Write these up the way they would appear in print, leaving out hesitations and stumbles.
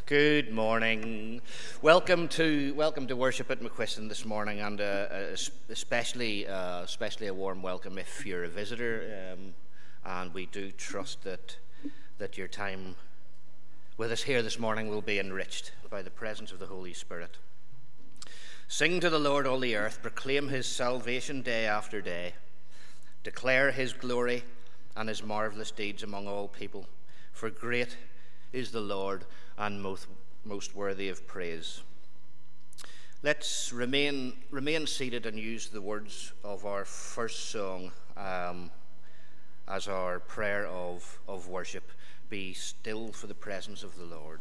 Good morning. Welcome to worship at McQuiston this morning, and especially a warm welcome if you're a visitor. And we do trust that your time with us here this morning will be enriched by the presence of the Holy Spirit. Sing to the Lord, all the earth. Proclaim his salvation day after day. Declare his glory and his marvelous deeds among all people. For great is the Lord and most worthy of praise. Let's remain seated and use the words of our first song as our prayer of worship. Be still for the presence of the Lord.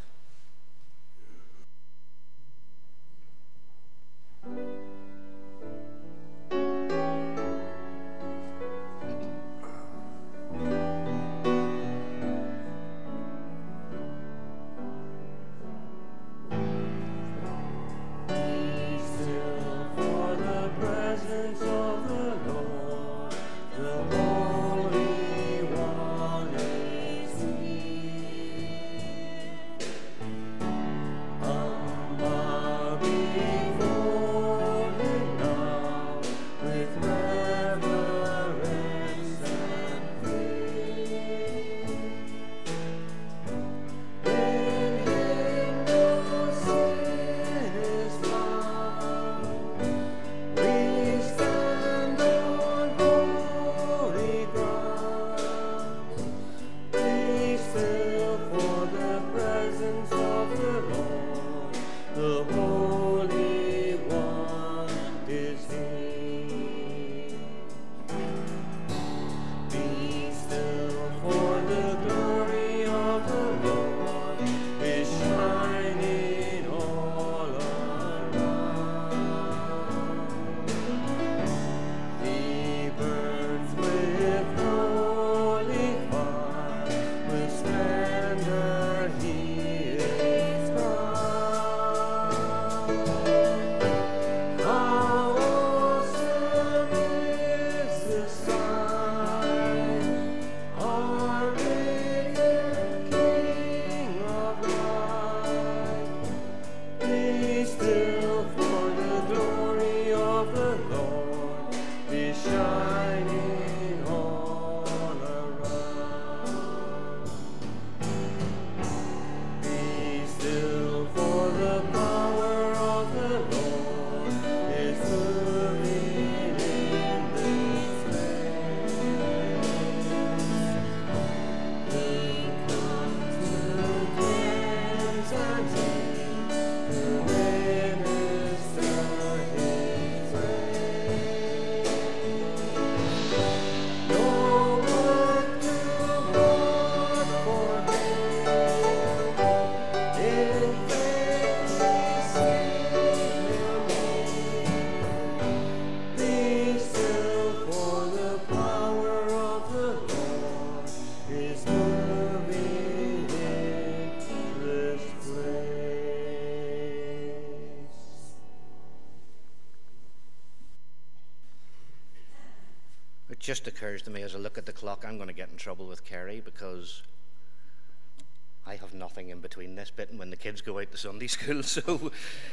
It just occurs to me as I look at the clock, I'm going to get in trouble with Kerry because I have nothing in between this bit and when the kids go out to Sunday school. So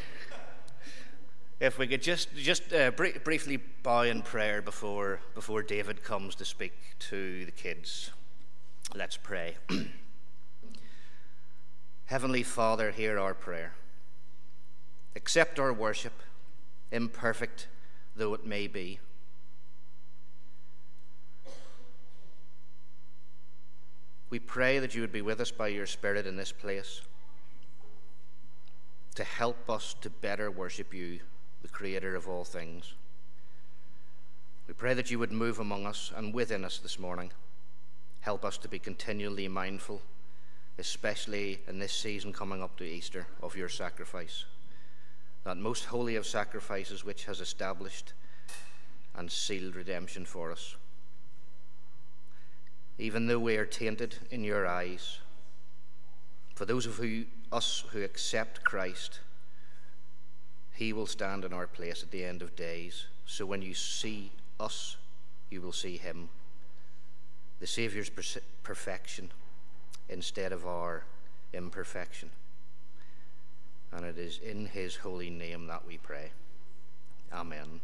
if we could just briefly bow in prayer before David comes to speak to the kids. Let's pray. Heavenly Father, hear our prayer. Accept our worship, imperfect though it may be. We pray that you would be with us by your Spirit in this place to help us to better worship you, the Creator of all things. We pray that you would move among us and within us this morning. Help us to be continually mindful, especially in this season coming up to Easter, of your sacrifice, that most holy of sacrifices which has established and sealed redemption for us. Even though we are tainted in your eyes, for those of us who accept Christ, he will stand in our place at the end of days. So when you see us, you will see him, the Saviour's perfection instead of our imperfection. And it is in his holy name that we pray. Amen.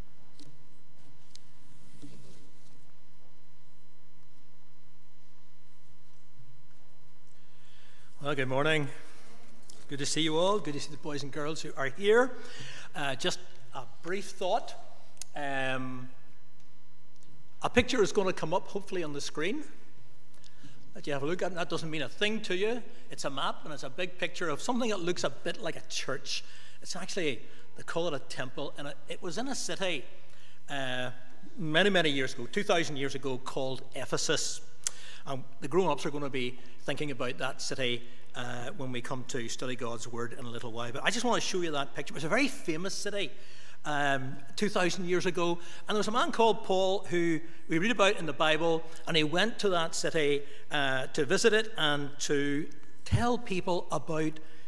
Well, good morning. Good to see you all. Good to see the boys and girls who are here. Just a brief thought. A picture is going to come up, hopefully, on the screen that you have a look at. That doesn't mean a thing to you. It's a map, and it's a big picture of something that looks a bit like a church. It's actually, they call it a temple, and it was in a city many, many years ago, 2,000 years ago, called Ephesus. The grown-ups are going to be thinking about that city when we come to study God's Word in a little while. But I just want to show you that picture. It was a very famous city 2,000 years ago. And there was a man called Paul who we read about in the Bible, and he went to that city to visit it and to tell people about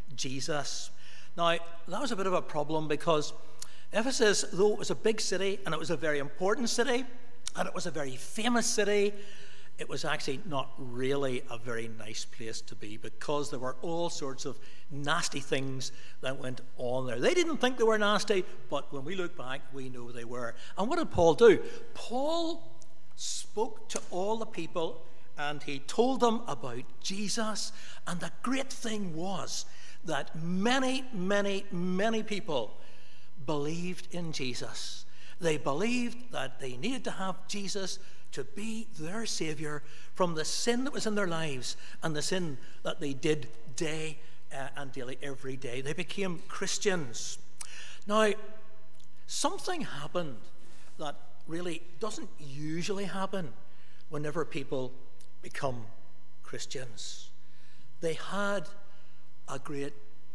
Jesus. Now, that was a bit of a problem because Ephesus, though it was a big city and it was a very important city and it was a very famous city, it was actually not really a very nice place to be because there were all sorts of nasty things that went on there. They didn't think they were nasty, but when we look back, we know they were. And what did Paul do? Paul spoke to all the people and he told them about Jesus. And the great thing was that many, many, many people believed in Jesus. They believed that they needed to have Jesus to be their Savior from the sin that was in their lives and the sin that they did day and daily every day. They became Christians. Now, something happened that really doesn't usually happen whenever people become Christians. They had a great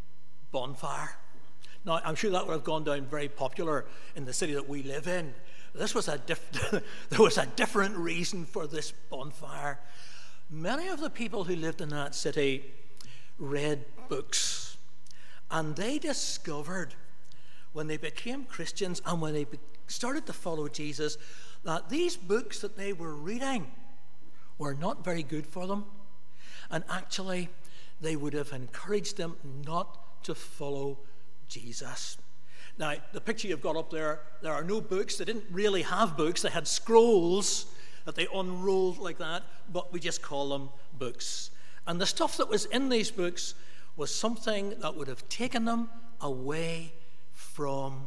bonfire. Now, I'm sure that would have gone down very popular in the city that we live in. This was there was a different reason for this bonfire. Many of the people who lived in that city read books, and they discovered when they became Christians and when they started to follow Jesus that these books that they were reading were not very good for them, and actually they would have encouraged them not to follow Jesus. Now, the picture you've got up there are no books. They didn't really have books. They had scrolls that they unrolled like that, but we just call them books. And the stuff that was in these books was something that would have taken them away from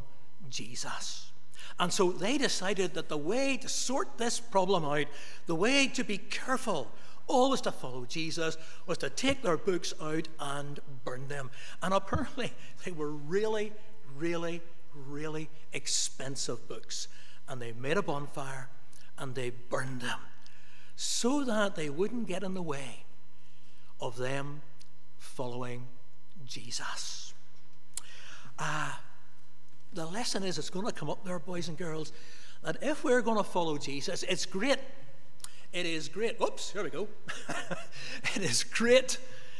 Jesus. And so they decided that the way to sort this problem out, the way to be careful, always to follow Jesus, was to take their books out and burn them. And apparently they were really, really, really expensive books. And they made a bonfire and they burned them so that they wouldn't get in the way of them following Jesus. The lesson is, it's going to come up there, boys and girls, that if we're going to follow Jesus, it's great. It is great. Oops, here we go. It is great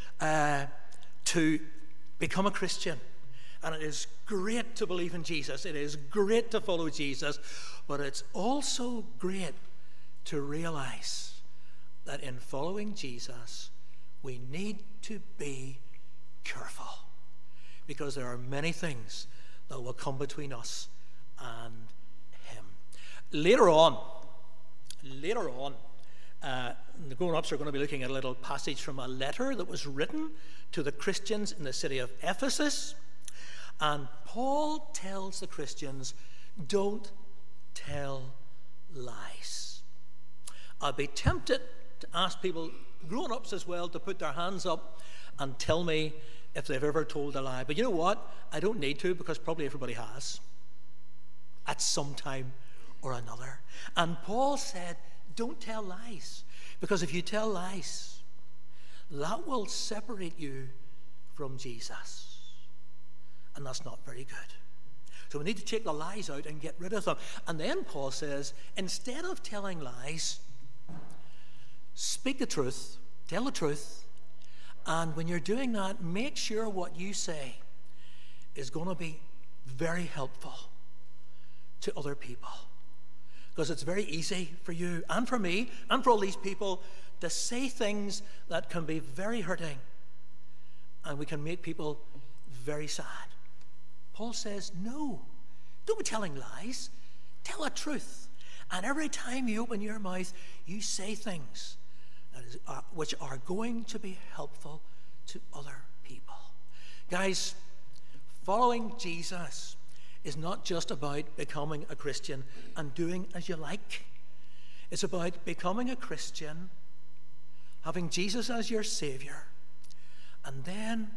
to become a Christian. And it is great to believe in Jesus. It is great to follow Jesus. But it's also great to realize that in following Jesus, we need to be careful. Because there are many things that will come between us and him. Later on, the grown-ups are going to be looking at a little passage from a letter that was written to the Christians in the city of Ephesus. And Paul tells the Christians, don't tell lies. I'll be tempted to ask people, grown-ups as well, to put their hands up and tell me if they've ever told a lie. But you know what? I don't need to, because probably everybody has at some time or another. And Paul said, don't tell lies, because if you tell lies, that will separate you from Jesus. And that's not very good. So we need to take the lies out and get rid of them. And then Paul says, instead of telling lies, speak the truth, tell the truth, and when you're doing that, make sure what you say is going to be very helpful to other people. Because it's very easy for you and for me and for all these people to say things that can be very hurting. And we can make people very sad. Paul says, no, don't be telling lies. Tell the truth. And every time you open your mouth, you say things which are going to be helpful to other people. Guys, following Jesus is not just about becoming a Christian and doing as you like. It's about becoming a Christian, having Jesus as your Savior, and then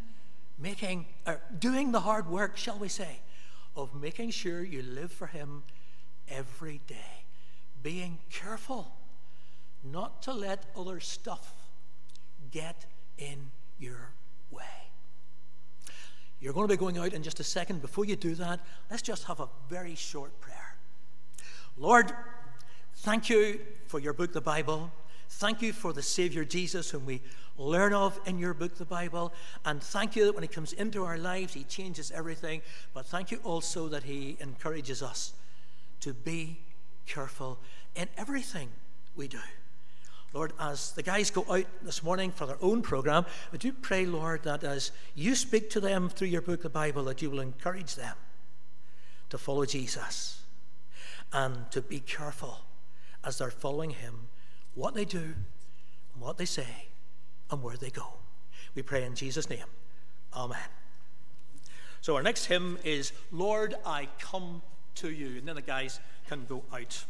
doing the hard work, shall we say, of making sure you live for Him every day. Being careful not to let other stuff get in your way. You're going to be going out in just a second. Before you do that, let's just have a very short prayer. Lord, thank you for your book, the Bible. Thank you for the Savior Jesus, whom we learn of in your book, the Bible. And thank you that when He comes into our lives, He changes everything. But thank you also that He encourages us to be careful in everything we do. Lord, as the guys go out this morning for their own program, would you pray, Lord, that as you speak to them through your book, the Bible, that you will encourage them to follow Jesus and to be careful as they're following Him, what they do, and what they say, and where they go. We pray in Jesus' name. Amen. So our next hymn is, Lord, I Come to You. And then the guys can go out.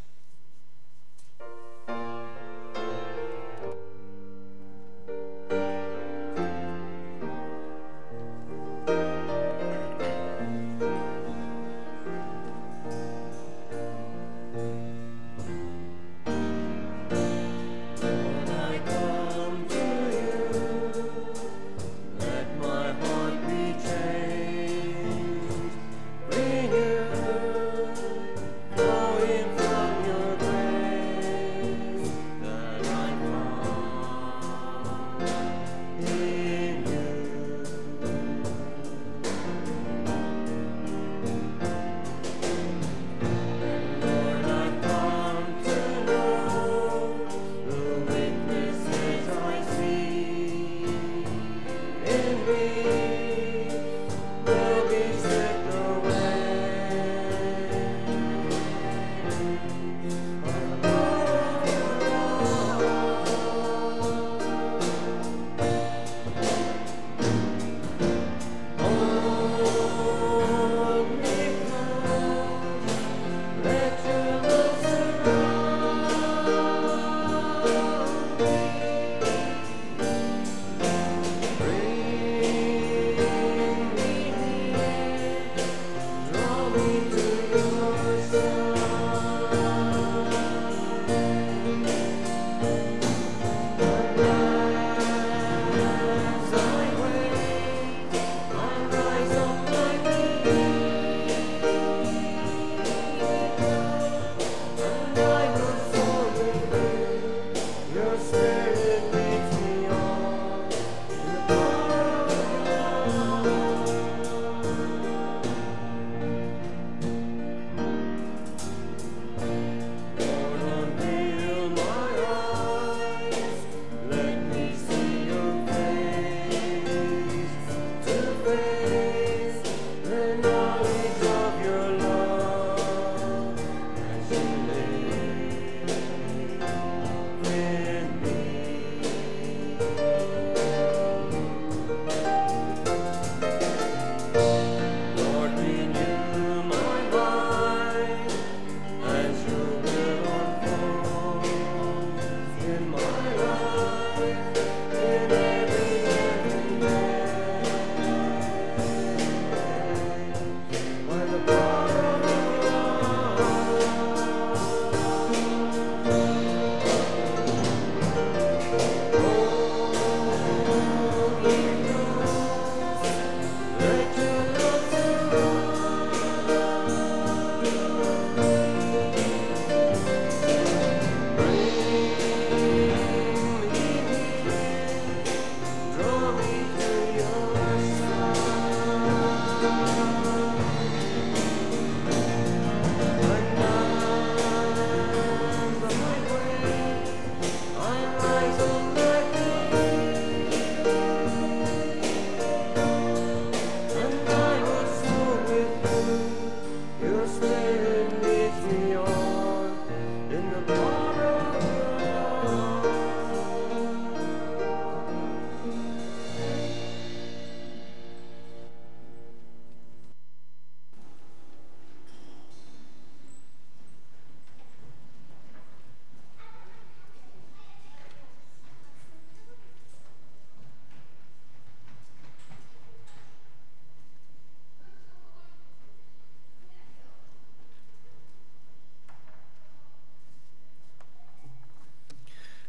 From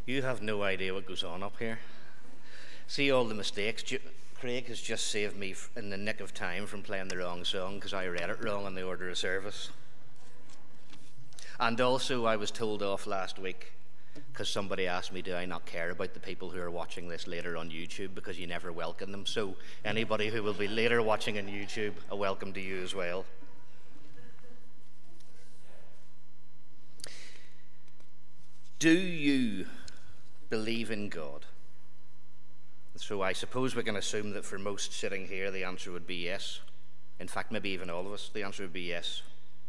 You have no idea what goes on up here. See all the mistakes. Craig has just saved me in the nick of time from playing the wrong song because I read it wrong on the order of service. And also, I was told off last week because somebody asked me, do I not care about the people who are watching this later on YouTube, because you never welcome them. So anybody who will be later watching on YouTube, a welcome to you as well. Do you believe in God? So I suppose we can assume that for most sitting here, the answer would be yes. In fact, maybe even all of us, the answer would be yes.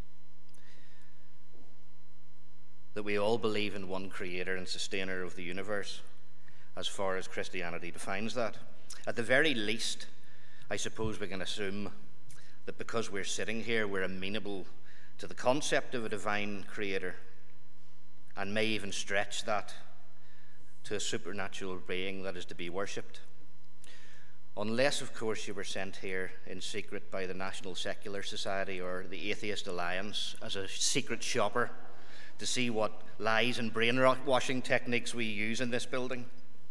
That we all believe in one creator and sustainer of the universe, as far as Christianity defines that. At the very least, I suppose we can assume that because we're sitting here, we're amenable to the concept of a divine creator, and may even stretch that to a supernatural being that is to be worshipped. Unless, of course, you were sent here in secret by the National Secular Society or the Atheist Alliance as a secret shopper to see what lies and brainwashing techniques we use in this building.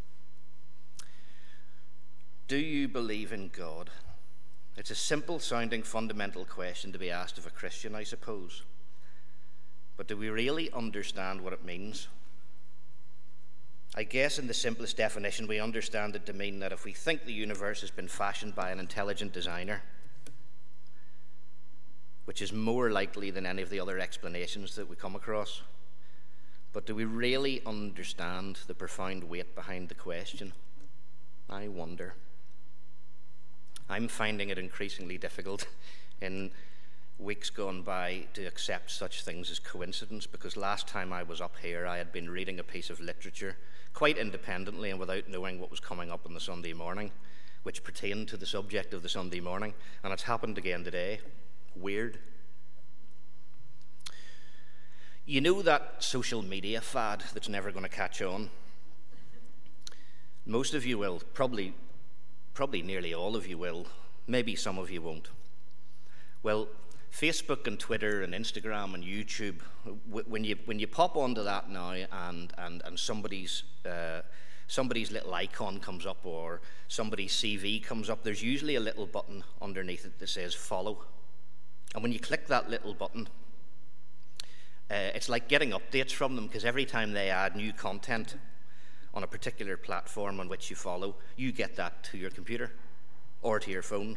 Do you believe in God? It's a simple-sounding fundamental question to be asked of a Christian, I suppose. But do we really understand what it means? I guess in the simplest definition, we understand it to mean that if we think the universe has been fashioned by an intelligent designer, which is more likely than any of the other explanations that we come across, but do we really understand the profound weight behind the question? I wonder. I'm finding it increasingly difficult in weeks gone by to accept such things as coincidence, because last time I was up here I had been reading a piece of literature quite independently and without knowing what was coming up on the Sunday morning, which pertained to the subject of the Sunday morning, and it's happened again today. Weird. You know that social media fad that's never going to catch on? Most of you will, probably nearly all of you will, maybe some of you won't. Well, Facebook and Twitter and Instagram and YouTube, when you pop onto that now and somebody's little icon comes up or somebody's CV comes up, there's usually a little button underneath it that says follow. And when you click that little button, it's like getting updates from them, because every time they add new content on a particular platform on which you follow, you get that to your computer or to your phone.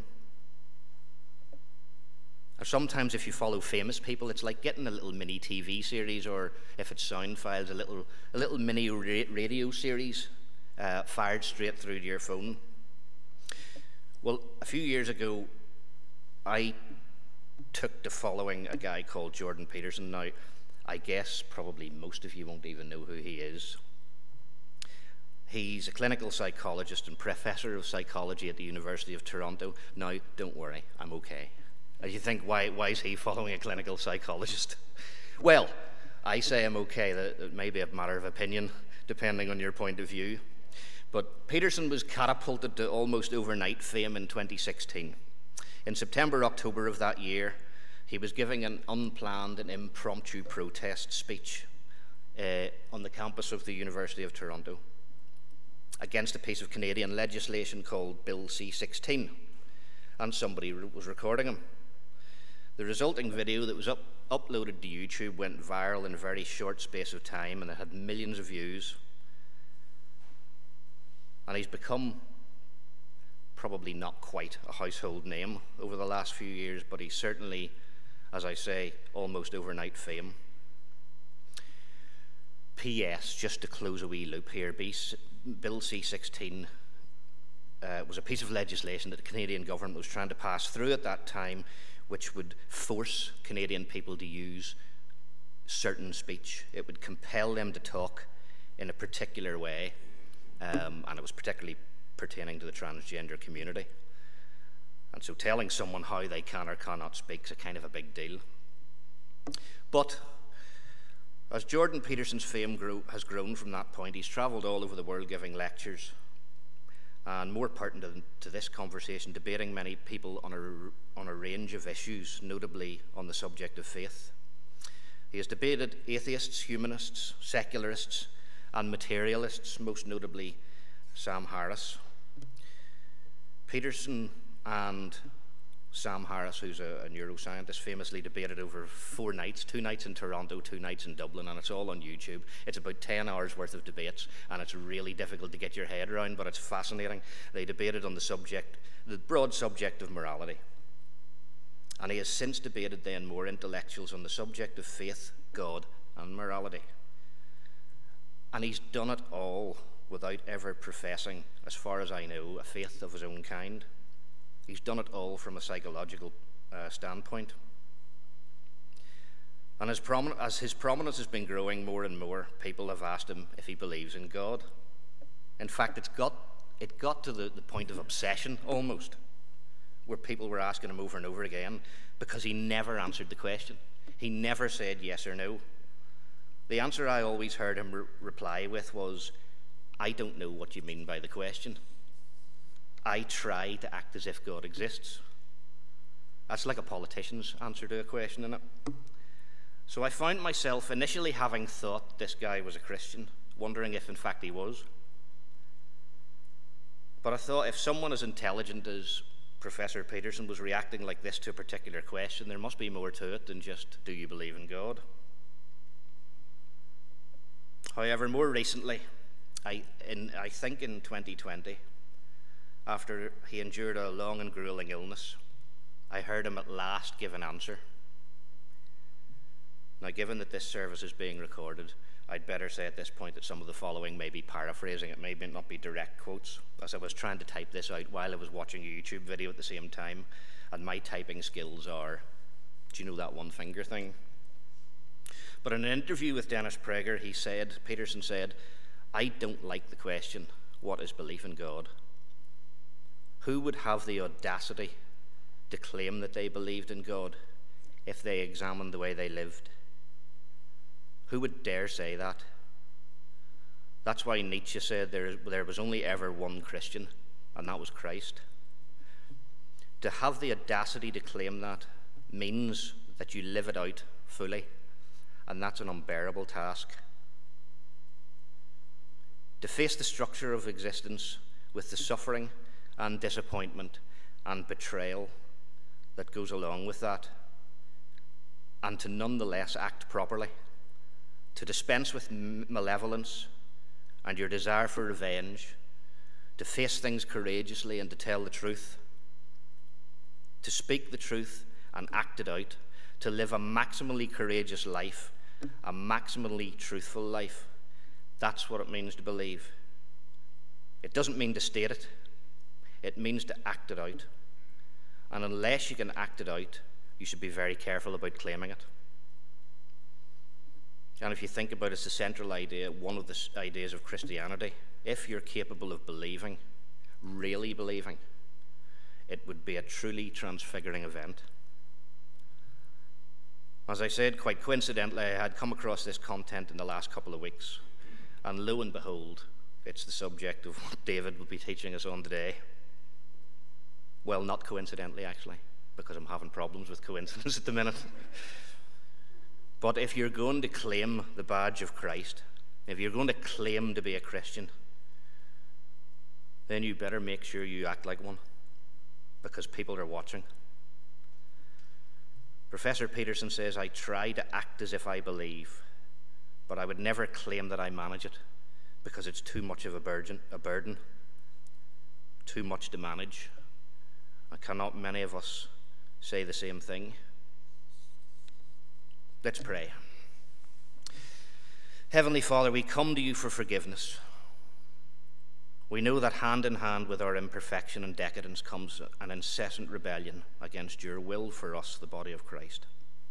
Or sometimes if you follow famous people, it's like getting a little mini TV series, or if it's sound files, a little mini radio series fired straight through to your phone. Well, a few years ago, I took to following a guy called Jordan Peterson. Now, I guess probably most of you won't even know who he is. He's a clinical psychologist and professor of psychology at the University of Toronto. Now, don't worry, I'm okay. As you think, why is he following a clinical psychologist? Well, I say I'm okay. That may be a matter of opinion, depending on your point of view. But Peterson was catapulted to almost overnight fame in 2016. In September, October of that year, he was giving an unplanned and impromptu protest speech on the campus of the University of Toronto against a piece of Canadian legislation called Bill C-16, and somebody was recording him. The resulting video that was uploaded to YouTube went viral in a very short space of time, and it had millions of views. And he's become probably not quite a household name over the last few years, but he's certainly, as I say, almost overnight fame. P.S. Just to close a wee loop here, Bill C-16 was a piece of legislation that the Canadian government was trying to pass through at that time, which would force Canadian people to use certain speech. It would compel them to talk in a particular way, and it was particularly pertaining to the transgender community. And so telling someone how they can or cannot speak is a kind of a big deal. But as Jordan Peterson's fame has grown from that point, he's travelled all over the world giving lectures, and more pertinent to this conversation, debating many people on a range of issues, notably on the subject of faith. He has debated atheists, humanists, secularists, and materialists, most notably Sam Harris. Peterson and Sam Harris, who's a neuroscientist, famously debated over 4 nights, 2 nights in Toronto, 2 nights in Dublin, and it's all on YouTube. It's about 10 hours worth of debates, and it's really difficult to get your head around, but it's fascinating. They debated on the broad subject of morality. And he has since debated then more intellectuals on the subject of faith, God, and morality. And he's done it all without ever professing, as far as I know, a faith of his own kind. He's done it all from a psychological standpoint. And as his prominence has been growing more and more, people have asked him if he believes in God. In fact, it got to the point of obsession, almost, where people were asking him over and over again, because he never answered the question. He never said yes or no. The answer I always heard him reply with was, "I don't know what you mean by the question. I try to act as if God exists." That's like a politician's answer to a question, isn't it? So I found myself initially having thought this guy was a Christian, wondering if in fact he was. But I thought, if someone as intelligent as Professor Peterson was reacting like this to a particular question, there must be more to it than just, do you believe in God? However, more recently, I think in 2020, after he endured a long and grueling illness, I heard him at last give an answer. Now, given that this service is being recorded, I'd better say at this point that some of the following may be paraphrasing. It may not be direct quotes, as I was trying to type this out while I was watching a YouTube video at the same time, and my typing skills are, do you know that one finger thing? But in an interview with Dennis Prager, Peterson said, "I don't like the question, what is belief in God? Who would have the audacity to claim that they believed in God if they examined the way they lived? Who would dare say that? That's why Nietzsche said there was only ever one Christian, and that was Christ." To have the audacity to claim that means that you live it out fully, and that's an unbearable task. To face the structure of existence with the suffering and disappointment and betrayal that goes along with that, and to nonetheless act properly, to dispense with malevolence and your desire for revenge, to face things courageously and to tell the truth, to speak the truth and act it out, to live a maximally courageous life, a maximally truthful life. That's what it means to believe. It doesn't mean to state it. It means to act it out. And unless you can act it out, you should be very careful about claiming it. And if you think about it, it's the central idea, one of the ideas of Christianity. If you're capable of believing, really believing, it would be a truly transfiguring event. As I said, quite coincidentally, I had come across this content in the last couple of weeks, and lo and behold, it's the subject of what David will be teaching us on today. Well, not coincidentally, actually, because I'm having problems with coincidence at the minute. But if you're going to claim the badge of Christ, if you're going to claim to be a Christian, then you better make sure you act like one, because people are watching. Professor Peterson says, "I try to act as if I believe, but I would never claim that I manage it, because it's too much of a burden, too much to manage. And cannot many of us say the same thing?" Let's pray. Heavenly Father, we come to you for forgiveness. We know that hand in hand with our imperfection and decadence comes an incessant rebellion against your will for us, the body of Christ.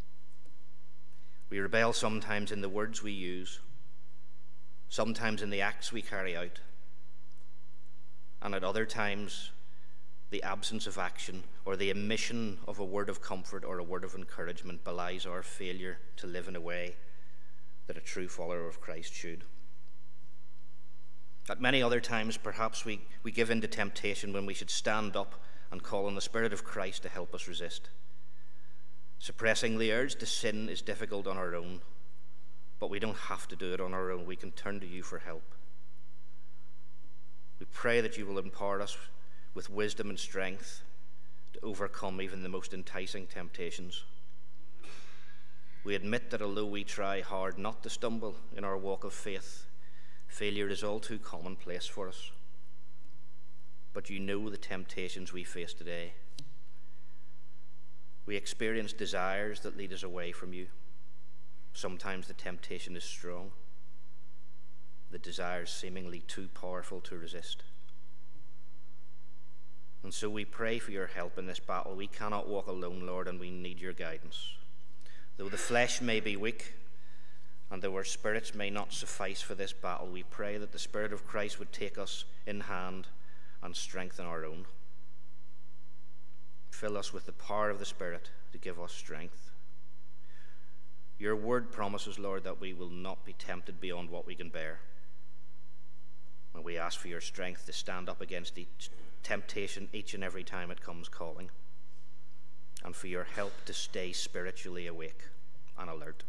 We rebel sometimes in the words we use, sometimes in the acts we carry out, and at other times the absence of action or the omission of a word of comfort or a word of encouragement belies our failure to live in a way that a true follower of Christ should. At many other times, perhaps we give in to temptation when we should stand up and call on the Spirit of Christ to help us resist. Suppressing the urge to sin is difficult on our own, but we don't have to do it on our own. We can turn to you for help. We pray that you will empower us with wisdom and strength to overcome even the most enticing temptations. We admit that although we try hard not to stumble in our walk of faith, failure is all too commonplace for us. But you know the temptations we face today. We experience desires that lead us away from you. Sometimes the temptation is strong. The desire is seemingly too powerful to resist. And so we pray for your help in this battle. We cannot walk alone, Lord, and we need your guidance. Though the flesh may be weak, and though our spirits may not suffice for this battle, we pray that the Spirit of Christ would take us in hand and strengthen our own. Fill us with the power of the Spirit to give us strength. Your word promises, Lord, that we will not be tempted beyond what we can bear. And we ask for your strength to stand up against each temptation each and every time it comes calling, and for your help to stay spiritually awake and alert.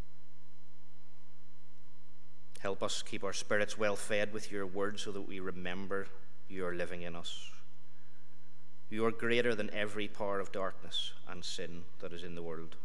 Help us keep our spirits well fed with your word so that we remember you are living in us. You are greater than every power of darkness and sin that is in the world.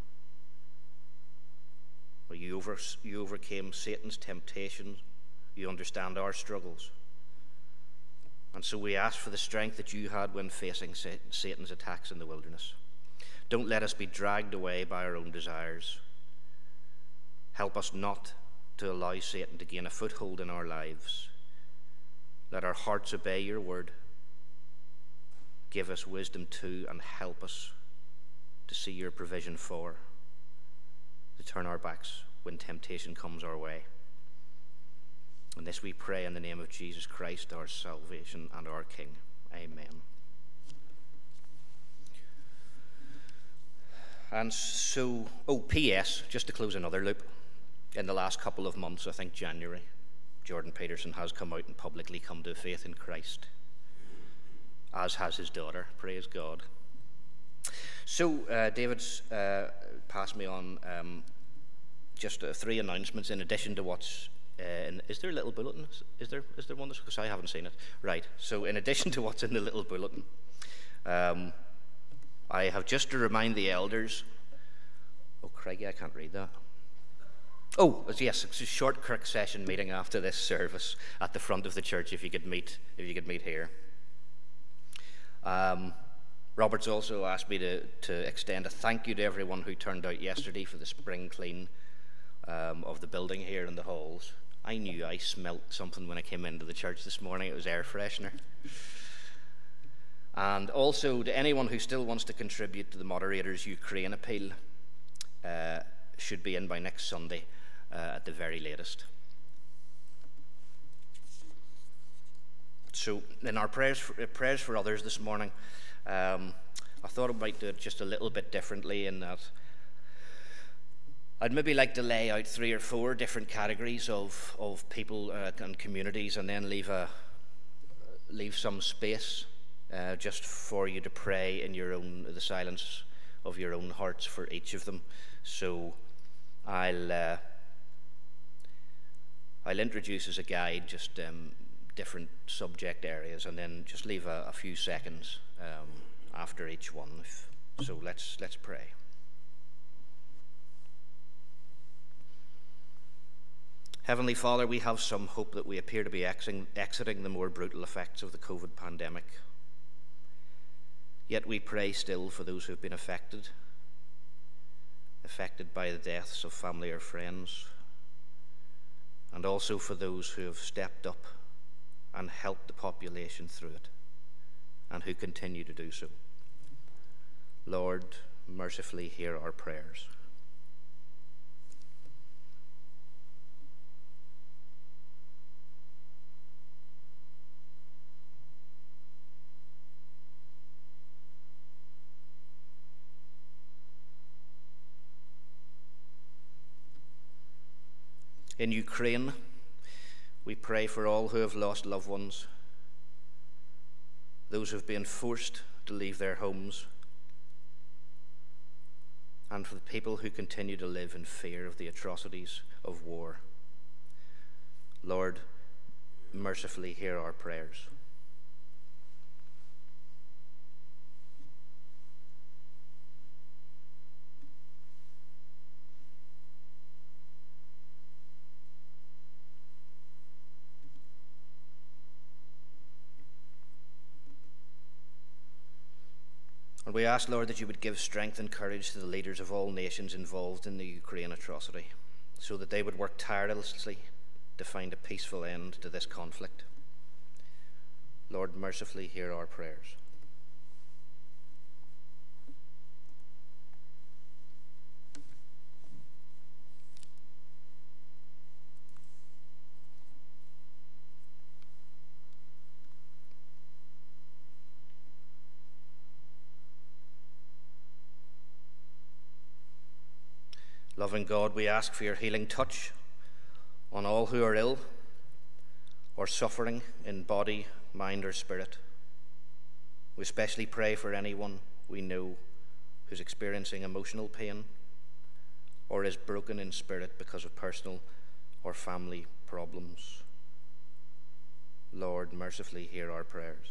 You overcame Satan's temptations. You understand our struggles. And so we ask for the strength that you had when facing Satan's attacks in the wilderness. Don't let us be dragged away by our own desires. Help us not to allow Satan to gain a foothold in our lives. Let our hearts obey your word. Give us wisdom to and help us to see your provision for, to turn our backs when temptation comes our way. And this we pray in the name of Jesus Christ, our salvation and our King. Amen. And so, P.S., just to close another loop. In the last couple of months, I think January, Jordan Peterson has come out and publicly come to faith in Christ, as has his daughter. Praise God. So, David's passed me on just 3 announcements in addition to what's is there a little bulletin? Is there one? Because I haven't seen it. Right. So, in addition to what's in the little bulletin, I have just to remind the elders. Oh, Craigie, I can't read that. Oh, yes, it's a short Kirk session meeting after this service at the front of the church. If you could meet here. Robert's also asked me to extend a thank you to everyone who turned out yesterday for the spring clean of the building here in the halls. I knew I smelt something when I came into the church this morning. It was air freshener. And also to anyone who still wants to contribute to the moderator's Ukraine appeal, should be in by next Sunday at the very latest. So in our prayers for others this morning, I thought I might do it just a little bit differently in that I'd maybe like to lay out 3 or 4 different categories of people and communities, and then leave some space just for you to pray in the silence of your own hearts for each of them. So I'll introduce as a guide just different subject areas, and then just leave a few seconds after each one. So let's pray. Heavenly Father, we have some hope that we appear to be exiting the more brutal effects of the COVID pandemic. Yet we pray still for those who have been affected by the deaths of family or friends, and also for those who have stepped up and helped the population through it, and who continue to do so. Lord, mercifully hear our prayers. In Ukraine, we pray for all who have lost loved ones, those who have been forced to leave their homes, and for the people who continue to live in fear of the atrocities of war. Lord, mercifully hear our prayers. And we ask, Lord, that you would give strength and courage to the leaders of all nations involved in the Ukraine atrocity, so that they would work tirelessly to find a peaceful end to this conflict. Lord, mercifully hear our prayers. Loving God, we ask for your healing touch on all who are ill or suffering in body, mind, or spirit. We especially pray for anyone we know who's experiencing emotional pain or is broken in spirit because of personal or family problems. Lord, mercifully hear our prayers.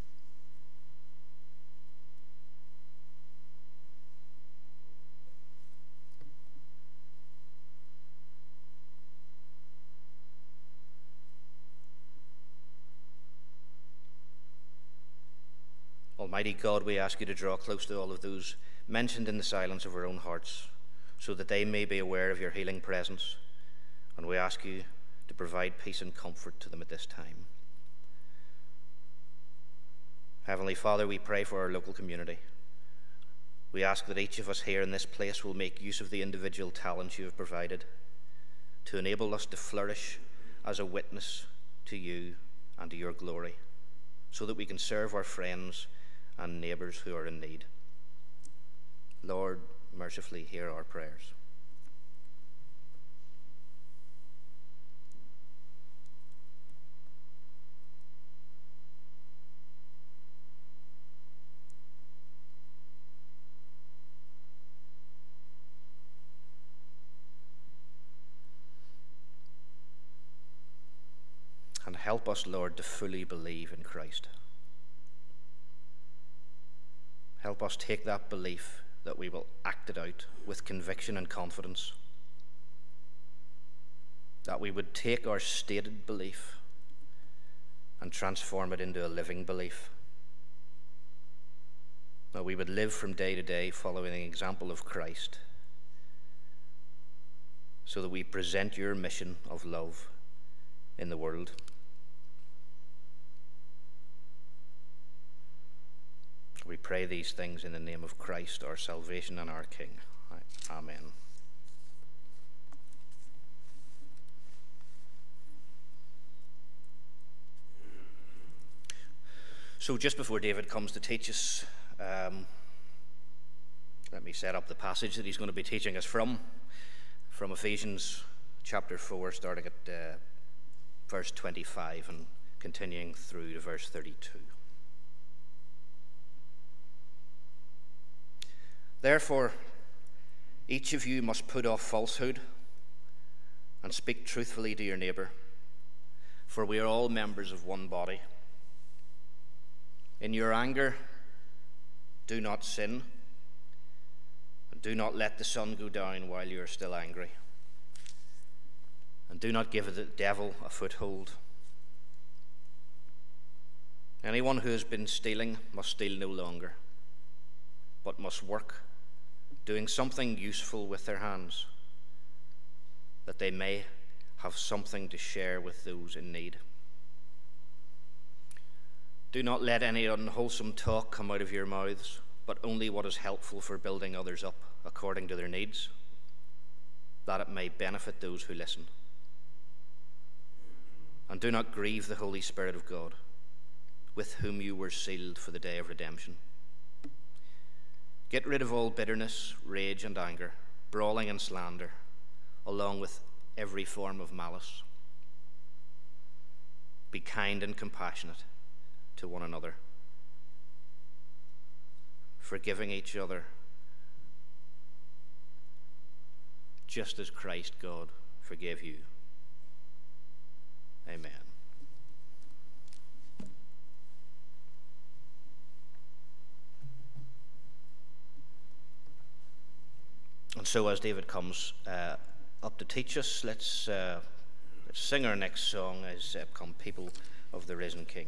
Almighty God, we ask you to draw close to all of those mentioned in the silence of our own hearts, so that they may be aware of your healing presence, and we ask you to provide peace and comfort to them at this time. Heavenly Father, we pray for our local community. We ask that each of us here in this place will make use of the individual talents you have provided to enable us to flourish as a witness to you and to your glory, so that we can serve our friends and neighbours who are in need. Lord, mercifully hear our prayers. And help us, Lord, to fully believe in Christ. Help us take that belief that we will act it out with conviction and confidence. That we would take our stated belief and transform it into a living belief. That we would live from day to day following the example of Christ, so that we present your mission of love in the world. We pray these things in the name of Christ, our salvation and our King. Amen. So just before David comes to teach us, let me set up the passage that he's going to be teaching us from Ephesians chapter 4, starting at verse 25 and continuing through to verse 32. Therefore, each of you must put off falsehood and speak truthfully to your neighbour, for we are all members of one body. In your anger, do not sin, and do not let the sun go down while you are still angry, and do not give the devil a foothold. Anyone who has been stealing must steal no longer, but must work, doing something useful with their hands, that they may have something to share with those in need. Do not let any unwholesome talk come out of your mouths, but only what is helpful for building others up according to their needs, that it may benefit those who listen. And do not grieve the Holy Spirit of God, with whom you were sealed for the day of redemption. Get rid of all bitterness, rage, and anger, brawling and slander, along with every form of malice. Be kind and compassionate to one another, forgiving each other just as Christ God forgave you. Amen. And so as David comes up to teach us, let's sing our next song as Come People of the Risen King.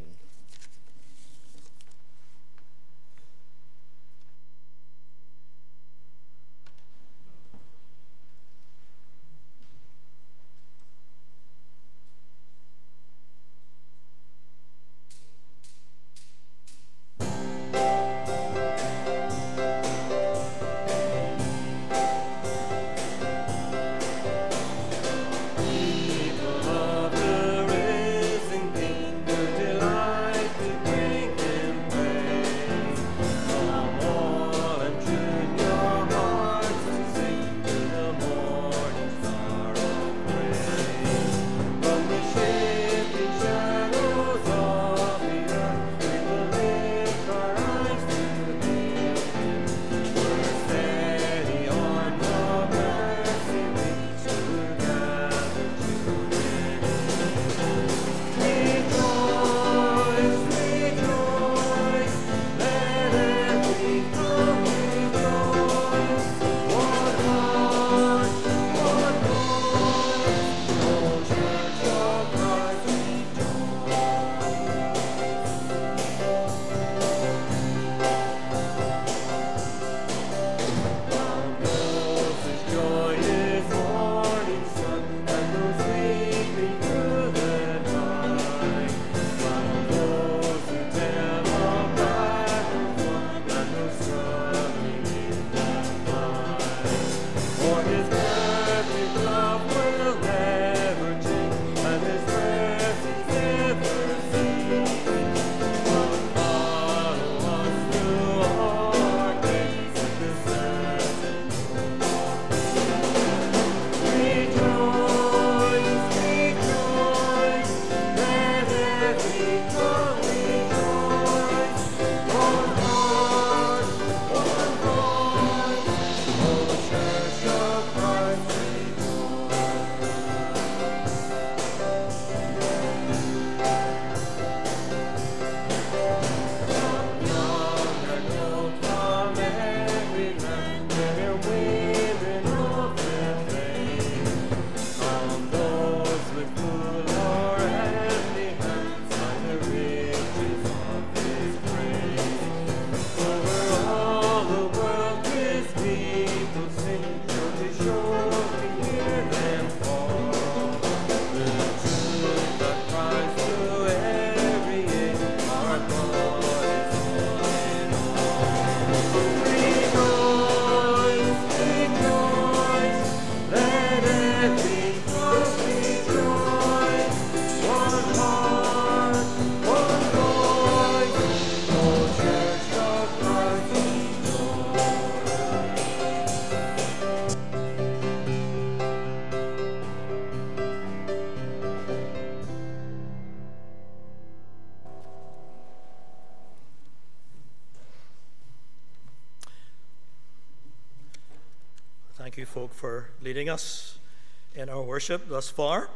Thank you, folk, for leading us in our worship thus far.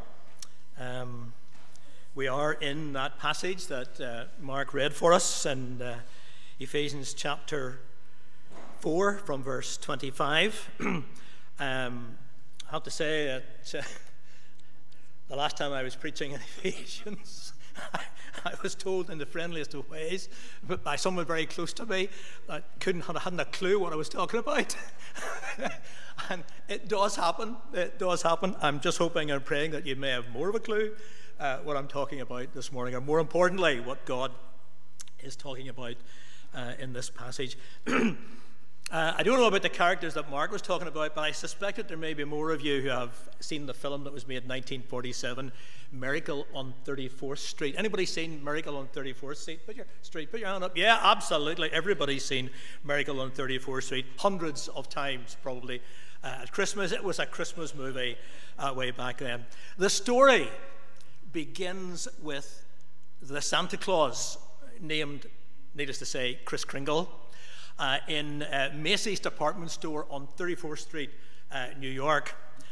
We are in that passage that Mark read for us in Ephesians chapter 4 from verse 25. I have to say that the last time I was preaching in Ephesians, I was told in the friendliest of ways, but by someone very close to me, that hadn't a clue what I was talking about. And it does happen. It does happen. I'm just hoping and praying that you may have more of a clue what I'm talking about this morning, or more importantly, what God is talking about in this passage. I don't know about the characters that Mark was talking about, but I suspect that there may be more of you who have seen the film that was made in 1947, Miracle on 34th Street. Anybody seen Miracle on 34th Street? Put your hand up. Yeah, absolutely. Everybody's seen Miracle on 34th Street hundreds of times, probably. At Christmas, it was a Christmas movie way back then. The story begins with the Santa Claus, named, needless to say, Kris Kringle, in Macy's department store on 34th Street, New York.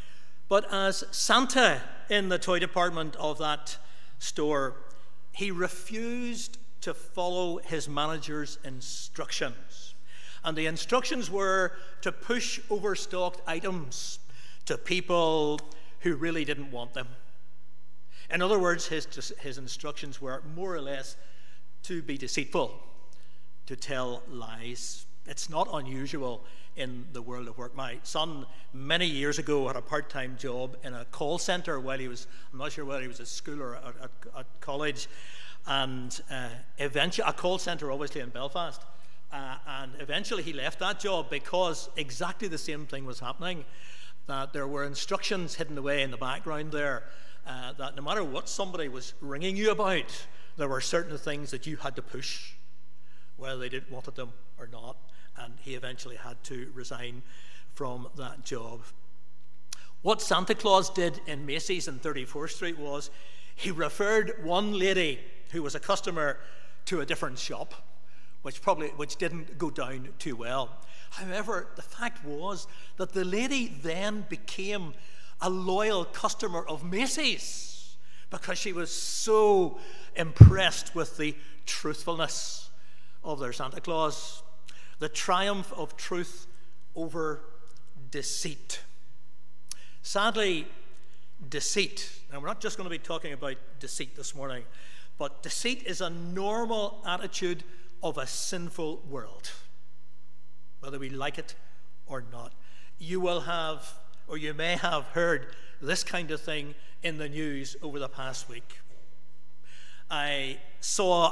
But as Santa in the toy department of that store, he refused to follow his manager's instructions. And the instructions were to push overstocked items to people who really didn't want them. In other words, his instructions were more or less to be deceitful, to tell lies. It's not unusual in the world of work. My son, many years ago, had a part-time job in a call center while he was, I'm not sure whether he was at school or at college, and eventually, a call center obviously in Belfast, and eventually he left that job because exactly the same thing was happening, that there were instructions hidden away in the background there, that no matter what somebody was ringing you about, there were certain things that you had to push, whether they didn't wanted them or not, and he eventually had to resign from that job. What Santa Claus did in Macy's in 34th Street was he referred one lady who was a customer to a different shop, which didn't go down too well. However, the fact was that the lady then became a loyal customer of Macy's because she was so impressed with the truthfulness of their Santa Claus, the triumph of truth over deceit. Sadly, deceit, and we're not just going to be talking about deceit this morning, but deceit is a normal attitude of a sinful world, whether we like it or not. You will have, or you may have heard this kind of thing in the news over the past week. I saw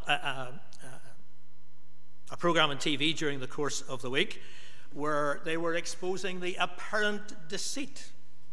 a program on TV during the course of the week where they were exposing the apparent deceit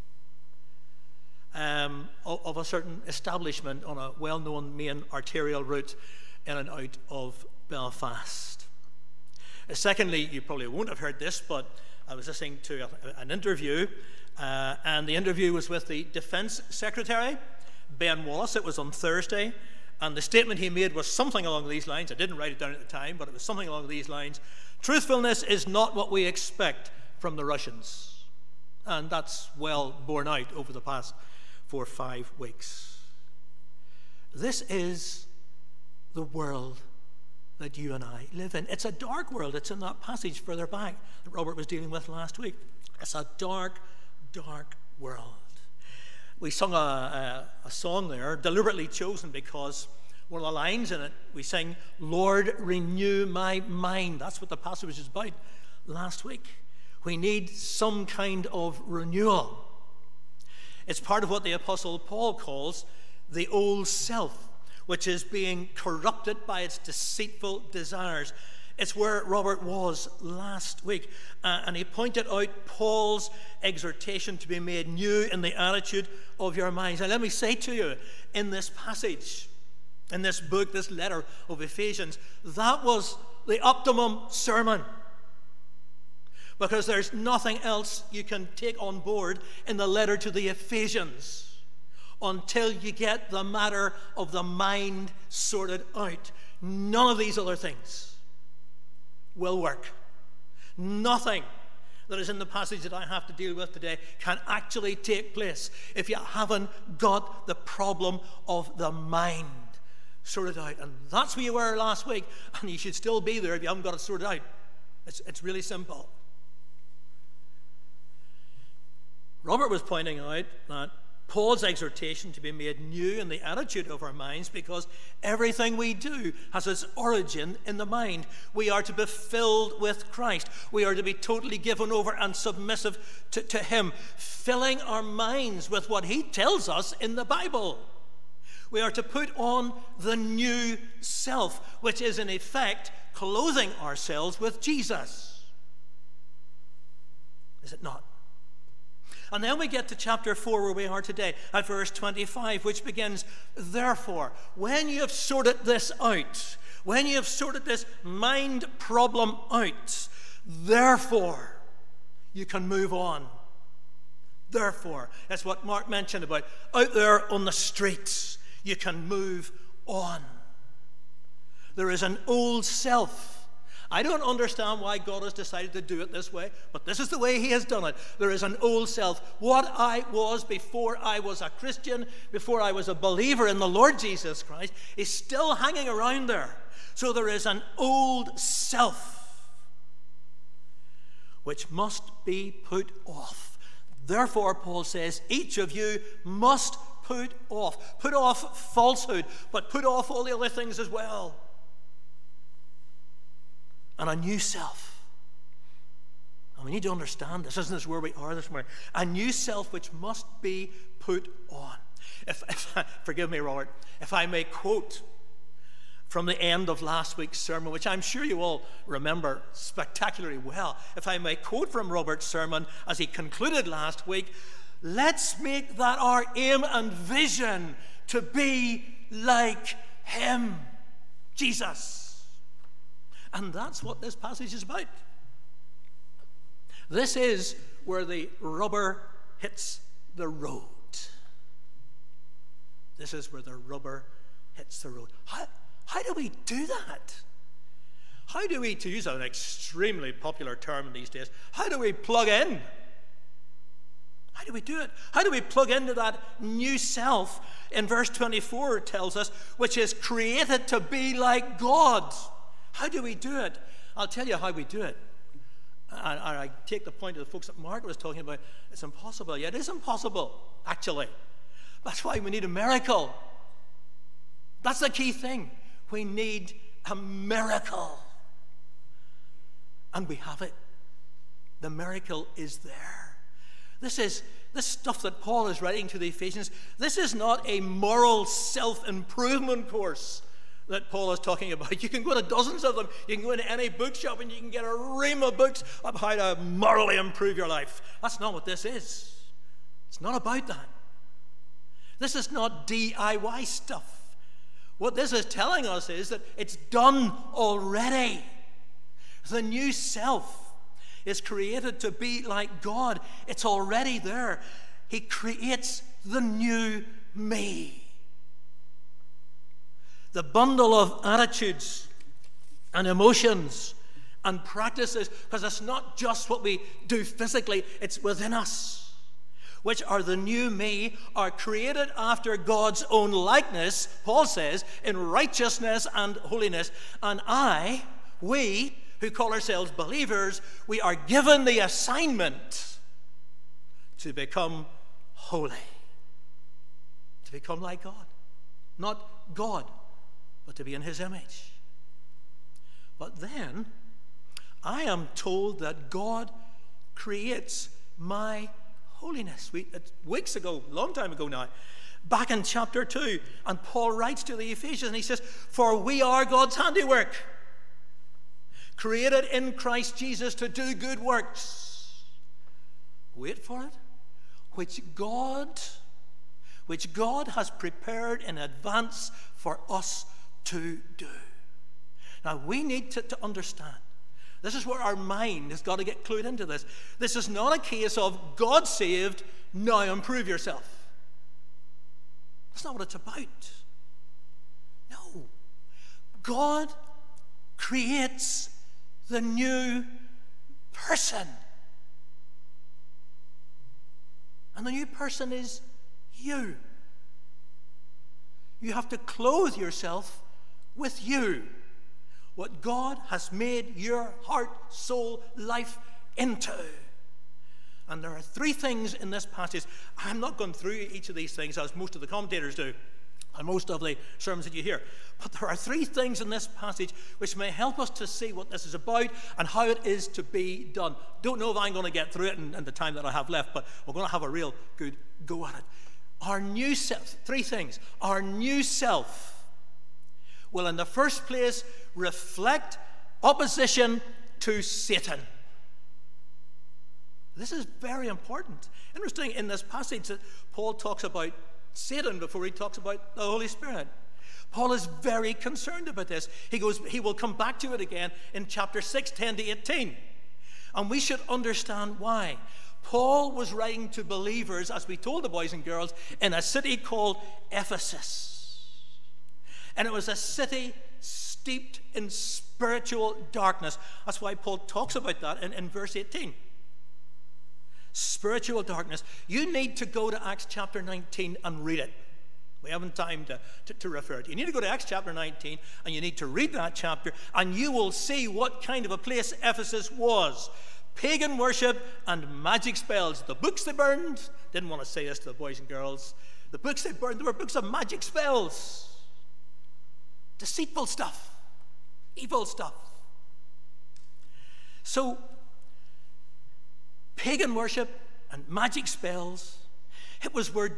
of a certain establishment on a well-known main arterial route in and out of Belfast. Secondly, you probably won't have heard this, but I was listening to an interview, and the interview was with the Defence Secretary, Ben Wallace. It was on Thursday, and the statement he made was something along these lines. I didn't write it down at the time, but it was something along these lines. Truthfulness is not what we expect from the Russians. And that's well borne out over the past 4 or 5 weeks. This is the world that you and I live in. It's a dark world. It's in that passage further back that Robert was dealing with last week. It's a dark, dark world. We sung a song there, deliberately chosen because one of the lines in it, we sing, "Lord, renew my mind." That's what the passage was about last week. We need some kind of renewal. It's part of what the Apostle Paul calls the old self, which is being corrupted by its deceitful desires. It's where Robert was last week. And he pointed out Paul's exhortation to be made new in the attitude of your minds. Now let me say to you, in this passage, in this book, this letter of Ephesians, that was the optimum sermon. Because there's nothing else you can take on board in the letter to the Ephesians until you get the matter of the mind sorted out. None of these other things will work. Nothing that is in the passage that I have to deal with today can actually take place if you haven't got the problem of the mind sorted out. And that's where you were last week, and you should still be there if you haven't got it sorted out. It's really simple. Robert was pointing out that Paul's exhortation to be made new in the attitude of our minds, because everything we do has its origin in the mind. We are to be filled with Christ. We are to be totally given over and submissive to Him, filling our minds with what He tells us in the Bible. We are to put on the new self, which is in effect clothing ourselves with Jesus. Is it not? And then we get to chapter 4 where we are today at verse 25, which begins, "Therefore, when you have sorted this out, when you have sorted this mind problem out, therefore you can move on." Therefore, that's what Mark mentioned about out there on the streets, you can move on. There is an old self I don't understand why God has decided to do it this way, but this is the way he has done it. There is an old self. What I was before I was a Christian, before I was a believer in the Lord Jesus Christ, is still hanging around there. So there is an old self which must be put off. Therefore, Paul says, each of you must put off falsehood, but put off all the other things as well. And a new self. And we need to understand this. Isn't this where we are this morning? A new self which must be put on. Forgive me, Robert, if I may quote from the end of last week's sermon, which I'm sure you all remember spectacularly well. If I may quote from Robert's sermon as he concluded last week, let's make that our aim and vision, to be like him, Jesus. And that's what this passage is about. This is where the rubber hits the road. This is where the rubber hits the road. How do we do that? How do we, to use an extremely popular term in these days, how do we plug in? How do we do it? How do we plug into that new self? In verse 24 it tells us, which is created to be like God. How do we do it? I'll tell you how we do it. And I take the point of the folks that Mark was talking about. It's impossible. Yeah, it is impossible, actually. That's why we need a miracle. That's the key thing. We need a miracle. And we have it. The miracle is there. This stuff that Paul is writing to the Ephesians, this is not a moral self-improvement course that Paul is talking about. You can go to dozens of them. You can go into any bookshop and you can get a ream of books of how to morally improve your life. That's not what this is. It's not about that. This is not DIY stuff. What this is telling us is that it's done already. The new self is created to be like God. It's already there. He creates the new me. The bundle of attitudes and emotions and practices, because it's not just what we do physically, it's within us, which are the new me, are created after God's own likeness, Paul says, in righteousness and holiness. And we who call ourselves believers, we are given the assignment to become holy, to become like God. Not God, but to be in his image. But then, I am told that God creates my holiness. Weeks ago, long time ago now, back in chapter 2, and Paul writes to the Ephesians, and he says, for we are God's handiwork, created in Christ Jesus to do good works. Wait for it. Which God has prepared in advance for us to do. Now, we need to understand. This is where our mind has got to get clued into this. This is not a case of God saved, now improve yourself. That's not what it's about. No. God creates the new person. And the new person is you. You have to clothe yourself with you. What God has made your heart, soul, life into. And there are three things in this passage. I'm not going through each of these things as most of the commentators do, and most of the sermons that you hear. But there are three things in this passage which may help us to see what this is about and how it is to be done. Don't know if I'm going to get through it in the time that I have left, but we're going to have a real good go at it. Our new self, three things. Our new self will in the first place reflect opposition to Satan. This is very important. Interesting, in this passage that Paul talks about Satan before he talks about the Holy Spirit. Paul is very concerned about this. He will come back to it again in chapter 6, 10 to 18. And we should understand why. Paul was writing to believers, as we told the boys and girls, in a city called Ephesus. And it was a city steeped in spiritual darkness. That's why Paul talks about that in verse 18. Spiritual darkness. You need to go to Acts chapter 19 and read it. We haven't time to refer to it. You need to go to Acts chapter 19 and you need to read that chapter, and you will see what kind of a place Ephesus was. Pagan worship and magic spells. The books they burned, didn't want to say this to the boys and girls, the books they burned, they were books of magic spells. Deceitful stuff. Evil stuff. So, pagan worship and magic spells, it was where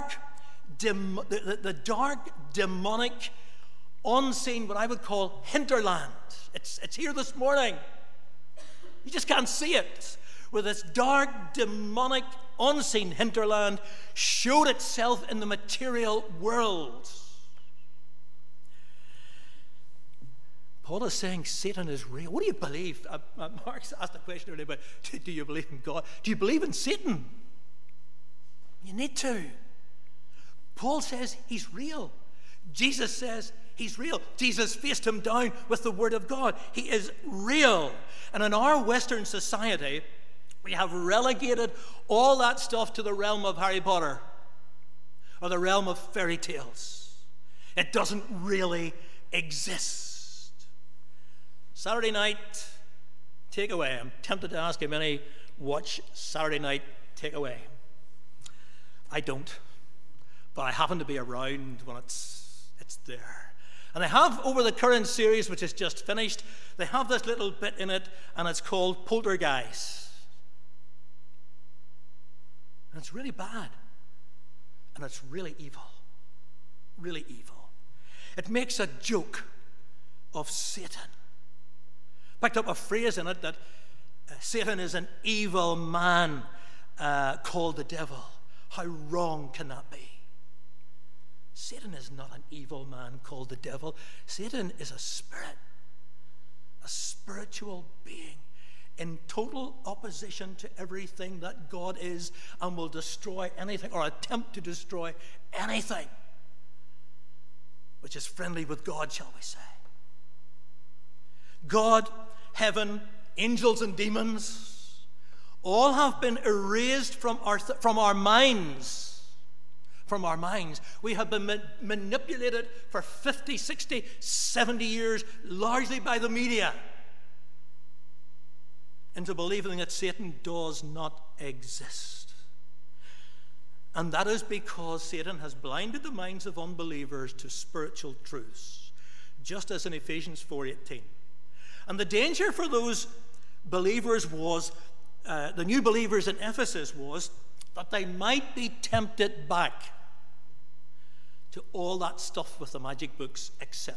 the dark, demonic, unseen, what I would call hinterland. It's here this morning. You just can't see it. Where this dark, demonic, unseen hinterland showed itself in the material world. Paul is saying Satan is real. What do you believe? Mark's asked a question earlier about, do you believe in God? Do you believe in Satan? You need to. Paul says he's real. Jesus says he's real. Jesus faced him down with the Word of God. He is real. And in our Western society, we have relegated all that stuff to the realm of Harry Potter or the realm of fairy tales. It doesn't really exist. Saturday night takeaway. I'm tempted to ask how many watch Saturday night takeaway. I don't, but I happen to be around when it's there. And they have, over the current series, which is just finished, they have this little bit in it, and it's called Poltergeist. And it's really bad. And it's really evil. Really evil. It makes a joke of Satan. Picked up a phrase in it that Satan is an evil man called the devil. How wrong can that be? Satan is not an evil man called the devil. Satan is a spirit, a spiritual being in total opposition to everything that God is, and will destroy anything or attempt to destroy anything which is friendly with God, shall we say. God, heaven, angels and demons all have been erased from our minds. From our minds. We have been manipulated for 50, 60, 70 years, largely by the media, into believing that Satan does not exist. And that is because Satan has blinded the minds of unbelievers to spiritual truths, just as in Ephesians 4:18. And the danger for those believers was, the new believers in Ephesus, was that they might be tempted back to all that stuff with the magic books, etc.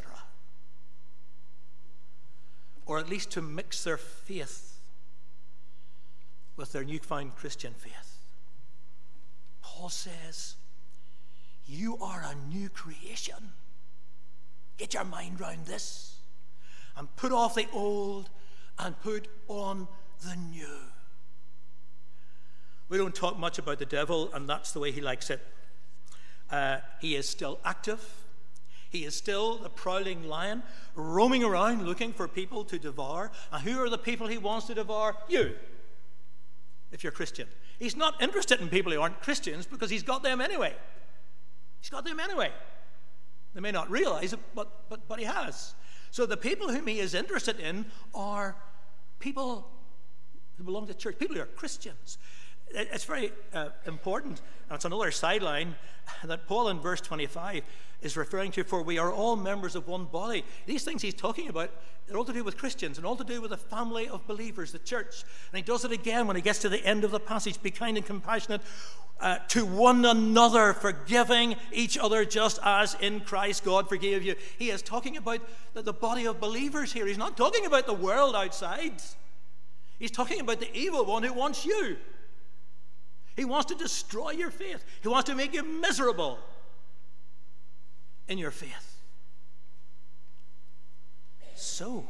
Or at least to mix their faith with their newfound Christian faith. Paul says, you are a new creation. Get your mind round this and put off the old and put on the new. We don't talk much about the devil, and that's the way he likes it. He is still active. He is still the prowling lion, roaming around looking for people to devour. And who are the people he wants to devour? You, if you're Christian. He's not interested in people who aren't Christians because he's got them anyway. He's got them anyway. They may not realize it, but he has. So the people whom he is interested in are people who belong to church, people who are Christians. It's very important, and it's another sideline that Paul in verse 25 is referring to, for we are all members of one body. These things he's talking about, they're all to do with Christians and all to do with the family of believers, the church. And he does it again when he gets to the end of the passage. Be kind and compassionate to one another, forgiving each other just as in Christ God forgave you. He is talking about the body of believers here. He's not talking about the world outside. He's talking about the evil one who wants you. He wants to destroy your faith. He wants to make you miserable in your faith. So,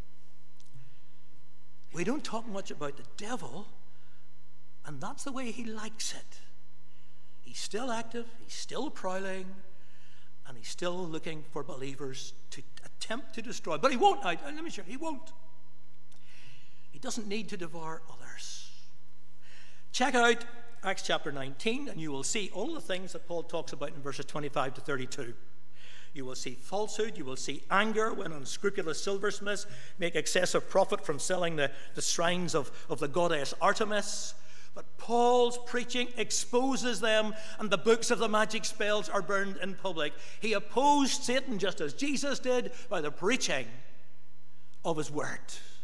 we don't talk much about the devil, and that's the way he likes it. He's still active, he's still prowling, And he's still looking for believers to attempt to destroy. But he won't. Let me show you. He won't. He doesn't need to devour others. Check out Acts chapter 19, and you will see all the things that Paul talks about in verses 25 to 32. You will see falsehood. You will see anger when unscrupulous silversmiths make excessive profit from selling the shrines of the goddess Artemis. But Paul's preaching exposes them, and the books of the magic spells are burned in public. He opposed Satan just as Jesus did by the preaching of his word.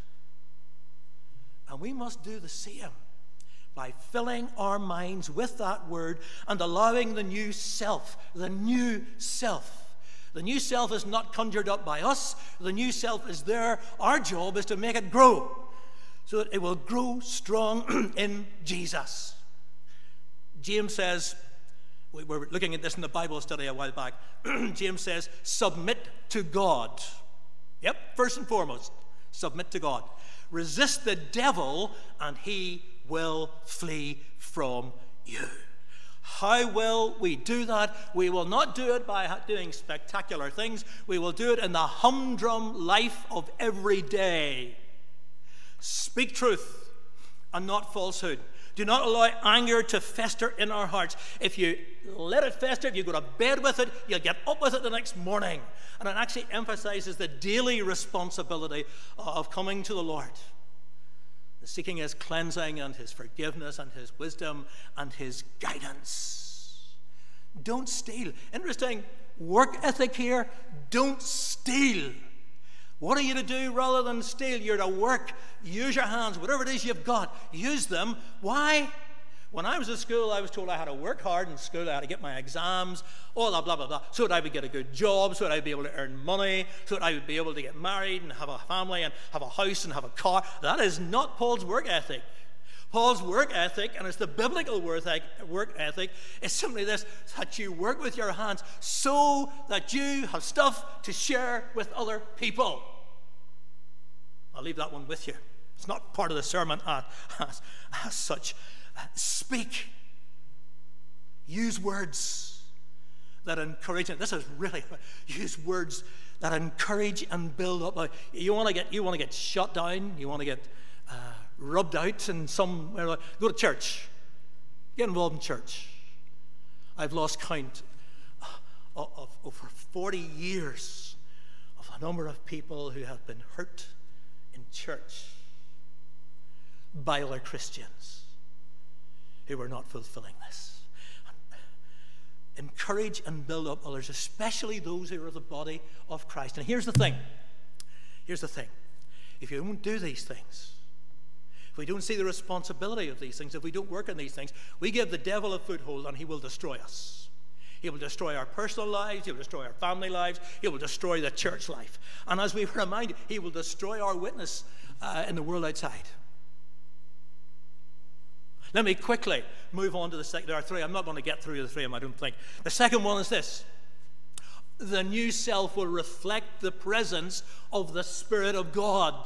And we must do the same by filling our minds with that word and allowing the new self, the new self. The new self is not conjured up by us. The new self is there. Our job is to make it grow, so that it will grow strong in Jesus. James says, we were looking at this in the Bible study a while back. James says, submit to God. Yep, first and foremost, submit to God. Resist the devil, and he will flee from you. How will we do that? We will not do it by doing spectacular things. We will do it in the humdrum life of every day. Speak truth and not falsehood. Do not allow anger to fester in our hearts. If you let it fester, if you go to bed with it, you'll get up with it the next morning. And it actually emphasizes the daily responsibility of coming to the Lord, seeking his cleansing and his forgiveness and his wisdom and his guidance. Don't steal. Interesting work ethic here. Don't steal. What are you to do rather than steal? You're to work. Use your hands. Whatever it is you've got, use them. Why? When I was at school, I was told I had to work hard in school. I had to get my exams, all that, blah, blah, blah, so that I would get a good job, so that I would be able to earn money, so that I would be able to get married and have a family and have a house and have a car. That is not Paul's work ethic. Paul's work ethic, and it's the biblical work ethic, is simply this, that you work with your hands so that you have stuff to share with other people. I'll leave that one with you. It's not part of the sermon as such. Speak. Use words that encourage. This is really, use words that encourage and build up. You want to get shut down. You want to get rubbed out in some. Go to church. Get involved in church. I've lost count of over 40 years of a number of people who have been hurt in church by other Christians who are not fulfilling this. Encourage and build up others, especially those who are the body of Christ. And here's the thing. If you don't do these things, if we don't see the responsibility of these things, if we don't work on these things, we give the devil a foothold and he will destroy us. He will destroy our personal lives. He will destroy our family lives. He will destroy the church life. And as we've reminded, he will destroy our witness in the world outside. Let me quickly move on to the second. There are three. I'm not going to get through the three of them, I don't think. The second one is this. The new self will reflect the presence of the Spirit of God.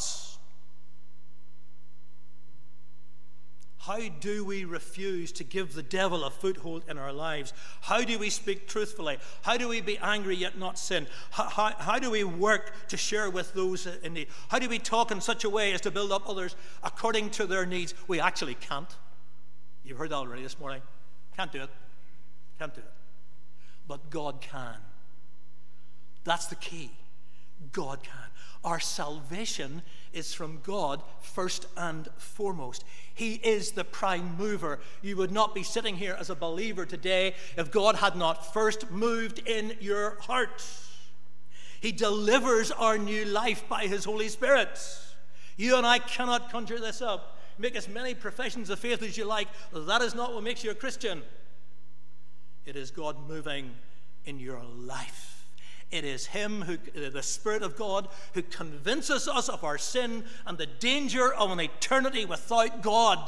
How do we refuse to give the devil a foothold in our lives? How do we speak truthfully? How do we be angry yet not sin? How do we work to share with those in need? How do we talk in such a way as to build up others according to their needs? We actually can't. You've heard that already this morning. Can't do it. Can't do it. But God can. That's the key. God can. Our salvation is from God first and foremost. He is the prime mover. You would not be sitting here as a believer today if God had not first moved in your heart. He delivers our new life by his Holy Spirit. You and I cannot conjure this up. Make as many professions of faith as you like. That is not what makes you a Christian. It is God moving in your life. It is him, the Spirit of God, who convinces us of our sin and the danger of an eternity without God.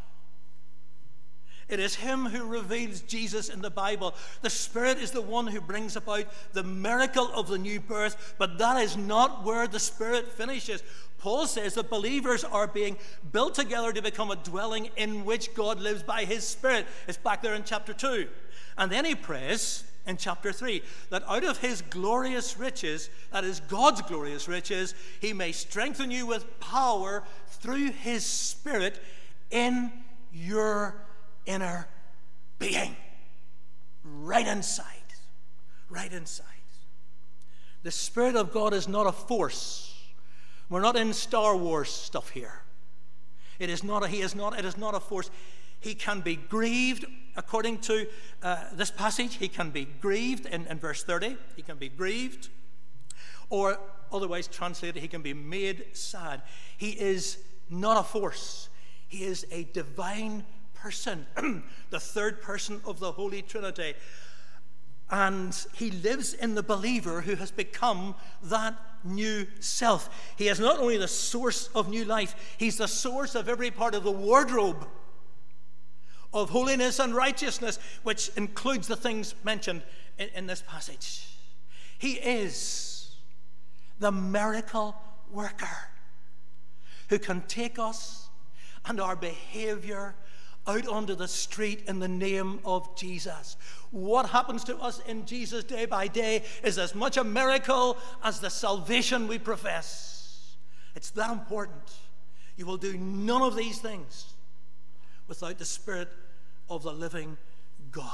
It is him who reveals Jesus in the Bible. The Spirit is the one who brings about the miracle of the new birth, but that is not where the Spirit finishes. Paul says that believers are being built together to become a dwelling in which God lives by his Spirit. It's back there in chapter 2. And then he prays, in chapter 3, that out of his glorious riches, that is God's glorious riches, he may strengthen you with power through his Spirit in your inner being. Right inside. Right inside. The Spirit of God is not a force. We're not in Star Wars stuff here. It is not a force. He can be grieved, according to this passage. He can be grieved in verse 30. He can be grieved. Or otherwise translated, he can be made sad. He is not a force. He is a divine person, the third person of the Holy Trinity. And he lives in the believer who has become that new self. He is not only the source of new life, he's the source of every part of the wardrobe of holiness and righteousness, which includes the things mentioned in this passage. He is the miracle worker who can take us and our behavior out onto the street in the name of Jesus. What happens to us in Jesus day by day is as much a miracle as the salvation we profess. It's that important. You will do none of these things without the Spirit of the living God.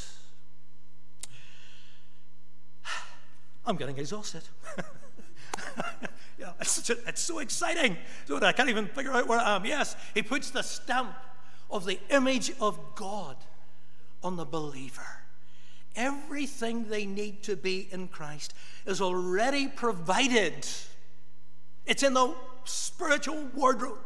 I'm getting exhausted. Yeah, it's so exciting. So I can't even figure out where I am. Yes, he puts the stamp of the image of God on the believer. Everything they need to be in Christ is already provided. It's in the spiritual wardrobe.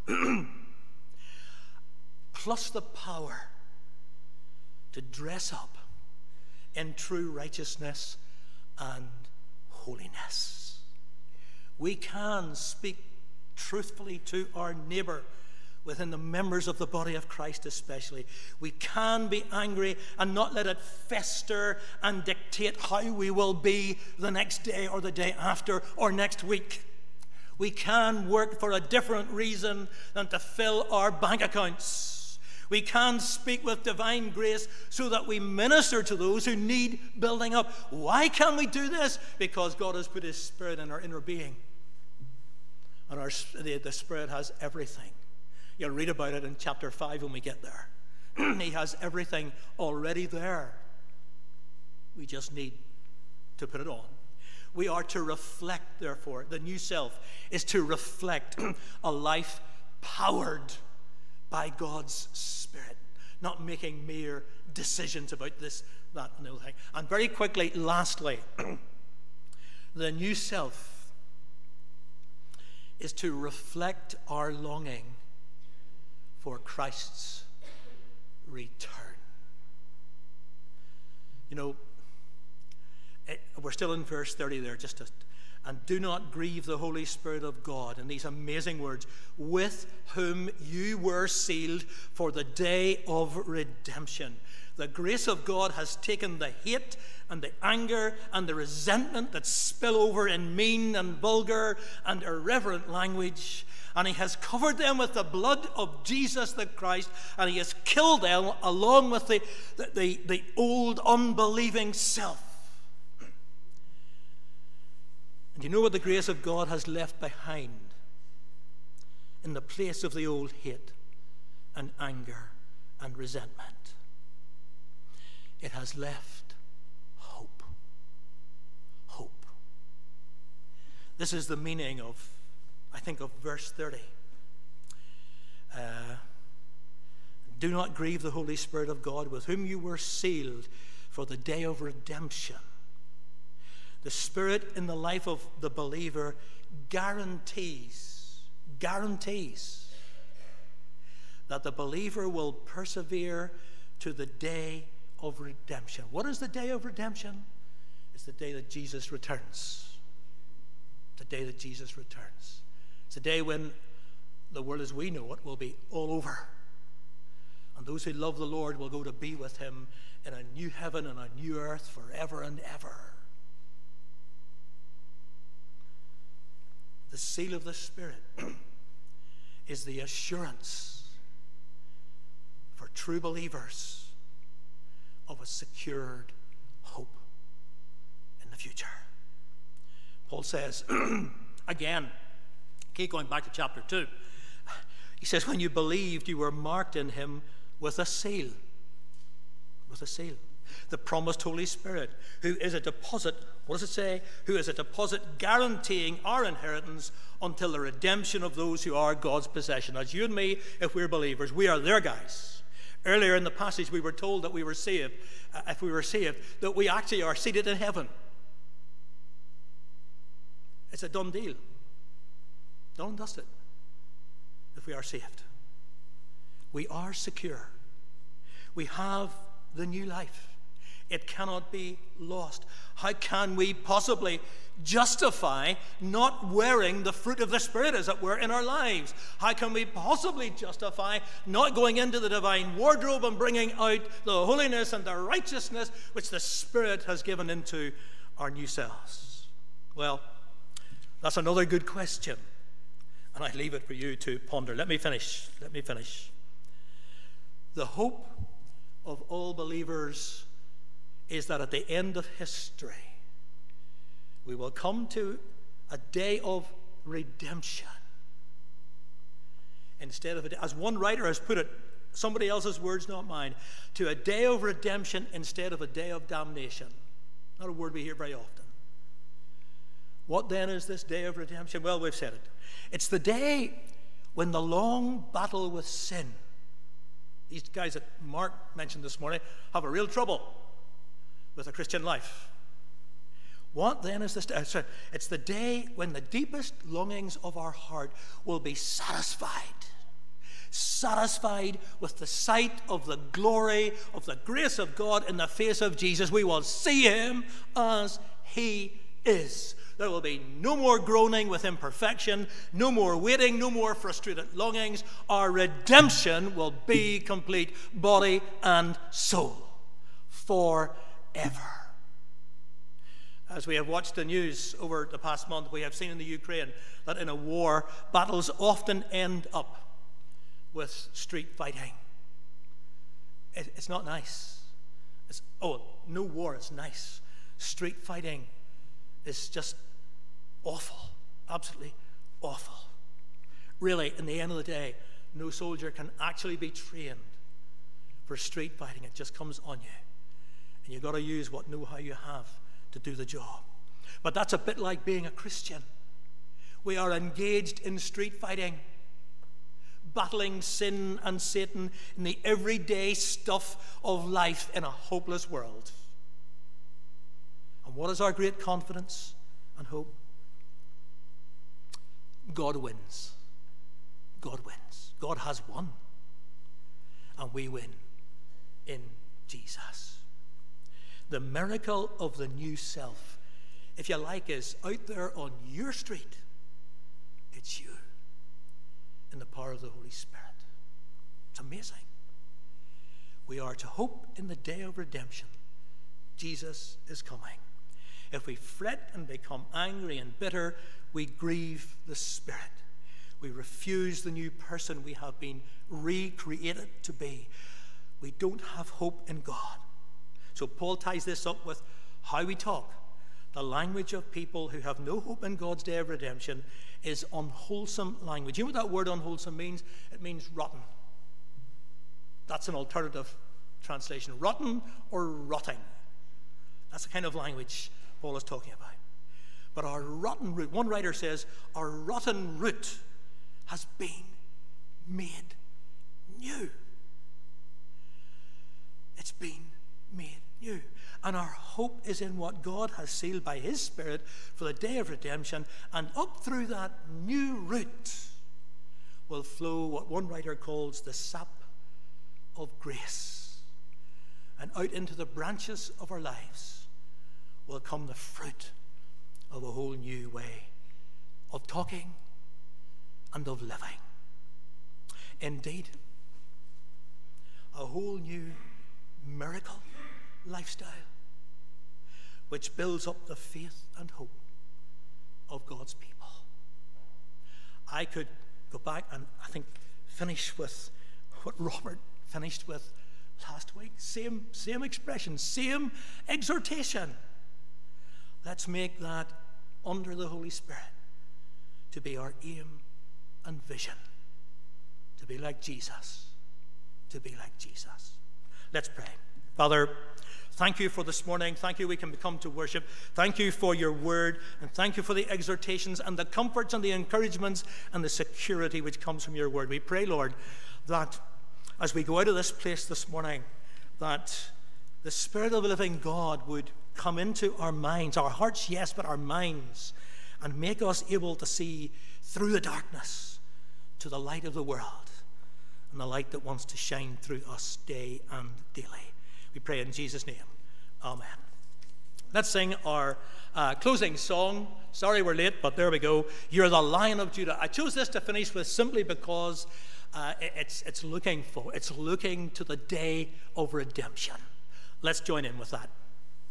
Plus the power to dress up in true righteousness and holiness. We can speak truthfully to our neighbor within the members of the body of Christ especially. We can be angry and not let it fester and dictate how we will be the next day or the day after or next week. We can work for a different reason than to fill our bank accounts. We can speak with divine grace so that we minister to those who need building up. Why can we do this? Because God has put his Spirit in our inner being. And the Spirit has everything. You'll read about it in chapter 5 when we get there. He has everything already there. We just need to put it on. We are to reflect, therefore, the new self is to reflect a life powered by God's Spirit, not making mere decisions about this, that, and the other thing. And very quickly, lastly, the new self is to reflect our longing for Christ's return. You know, we're still in verse 30 there, and do not grieve the Holy Spirit of God, and these amazing words, with whom you were sealed for the day of redemption. The grace of God has taken the hate and the anger and the resentment that spill over in mean and vulgar and irreverent language, and he has covered them with the blood of Jesus the Christ, and he has killed them along with the old unbelieving self. And you know what the grace of God has left behind in the place of the old hate and anger and resentment? It has left hope. Hope. This is the meaning of, I think, of verse 30. Do not grieve the Holy Spirit of God, with whom you were sealed for the day of redemption. The Spirit in the life of the believer guarantees that the believer will persevere to the day of redemption. What is the day of redemption? It's the day that Jesus returns. The day that Jesus returns. It's a day when the world as we know it will be all over. And those who love the Lord will go to be with him in a new heaven and a new earth forever and ever. The seal of the Spirit is the assurance for true believers of a secured hope in the future. Paul says, again, keep going back to chapter 2. He says, when you believed, you were marked in him with a seal. With a seal. The promised Holy Spirit, who is a deposit, what does it say? Who is a deposit guaranteeing our inheritance until the redemption of those who are God's possession. As you and me, if we're believers, we are their guys. Earlier in the passage, we were told that we were saved, if we were saved, that we actually are seated in heaven. It's a done deal. Done and dusted. If we are saved, we are secure. We have the new life. It cannot be lost. How can we possibly justify not wearing the fruit of the Spirit, as it were, in our lives? How can we possibly justify not going into the divine wardrobe and bringing out the holiness and the righteousness which the Spirit has given into our new selves? Well, that's another good question, and I leave it for you to ponder. Let me finish. The hope of all believers is that at the end of history, we will come to a day of redemption. Instead of, as one writer has put it, somebody else's words, not mine, to a day of redemption instead of a day of damnation. Not a word we hear very often. What then is this day of redemption? Well, we've said it. It's the day when the long battle with sin, these guys that Mark mentioned this morning, have a real trouble with a Christian life. What then is this day? It's the day when the deepest longings of our heart will be satisfied. Satisfied with the sight of the glory of the grace of God in the face of Jesus. We will see him as he is. There will be no more groaning with imperfection, no more waiting, no more frustrated longings. Our redemption will be complete, body and soul, forever. As we have watched the news over the past month, we have seen in the Ukraine that in a war, battles often end up with street fighting. It's not nice. No war is nice. Street fighting is just awful, absolutely awful. Really, in the end of the day, no soldier can actually be trained for street fighting. It just comes on you. And you've got to use what know-how you have to do the job. But that's a bit like being a Christian. We are engaged in street fighting, battling sin and Satan in the everyday stuff of life in a hopeless world. And what is our great confidence and hope? God wins. God wins. God has won. And we win in Jesus. The miracle of the new self, if you like, is out there on your street. It's you in the power of the Holy Spirit. It's amazing. We are to hope in the day of redemption. Jesus is coming. If we fret and become angry and bitter, we grieve the Spirit. We refuse the new person we have been recreated to be. We don't have hope in God. So Paul ties this up with how we talk. The language of people who have no hope in God's day of redemption is unwholesome language. You know what that word unwholesome means? It means rotten. That's an alternative translation. Rotten or rotting. That's the kind of language Paul is talking about. But our rotten root, one writer says, our rotten root has been made new. It's been made new. And our hope is in what God has sealed by his Spirit for the day of redemption. And up through that new root will flow what one writer calls the sap of grace. And out into the branches of our lives will come the fruit of a whole new way of talking and of living. Indeed, a whole new miracle lifestyle which builds up the faith and hope of God's people. I could go back and I think finish with what Robert finished with last week. Same expression, same exhortation. Let's make that under the Holy Spirit to be our aim and vision. To be like Jesus. To be like Jesus. Let's pray. Father, thank you for this morning. Thank you we can come to worship. Thank you for your word. And thank you for the exhortations and the comforts and the encouragements and the security which comes from your word. We pray, Lord, that as we go out of this place this morning, that the Spirit of the living God would come into our minds, our hearts, yes, but our minds, and make us able to see through the darkness to the light of the world, and the light that wants to shine through us day and daily. We pray in Jesus' name. Amen. Let's sing our closing song. Sorry we're late, but there we go. You're the Lion of Judah. I chose this to finish with simply because it's looking to the day of redemption. Let's join in with that.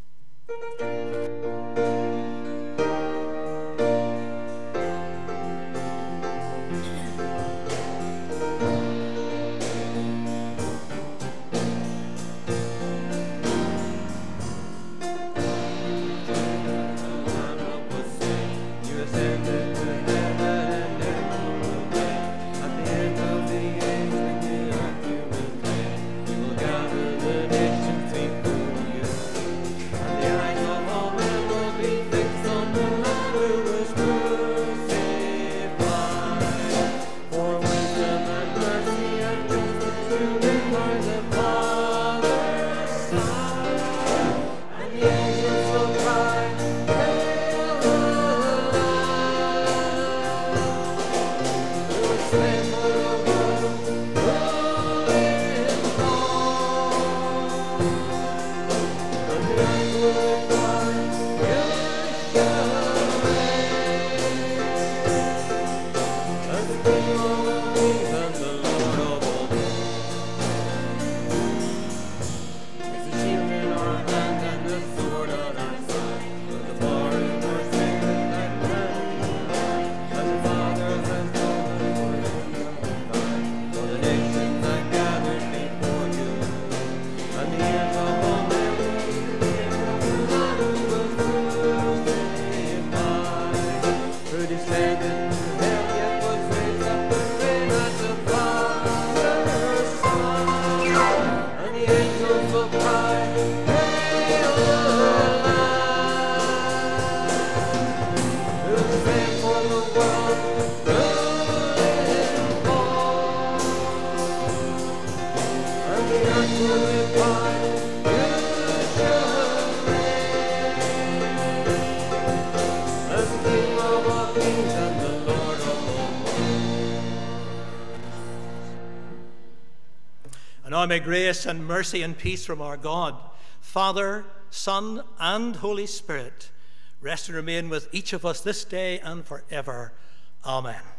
And now may grace and mercy and peace from our God, Father, Son, and Holy Spirit rest and remain with each of us this day and forever. Amen.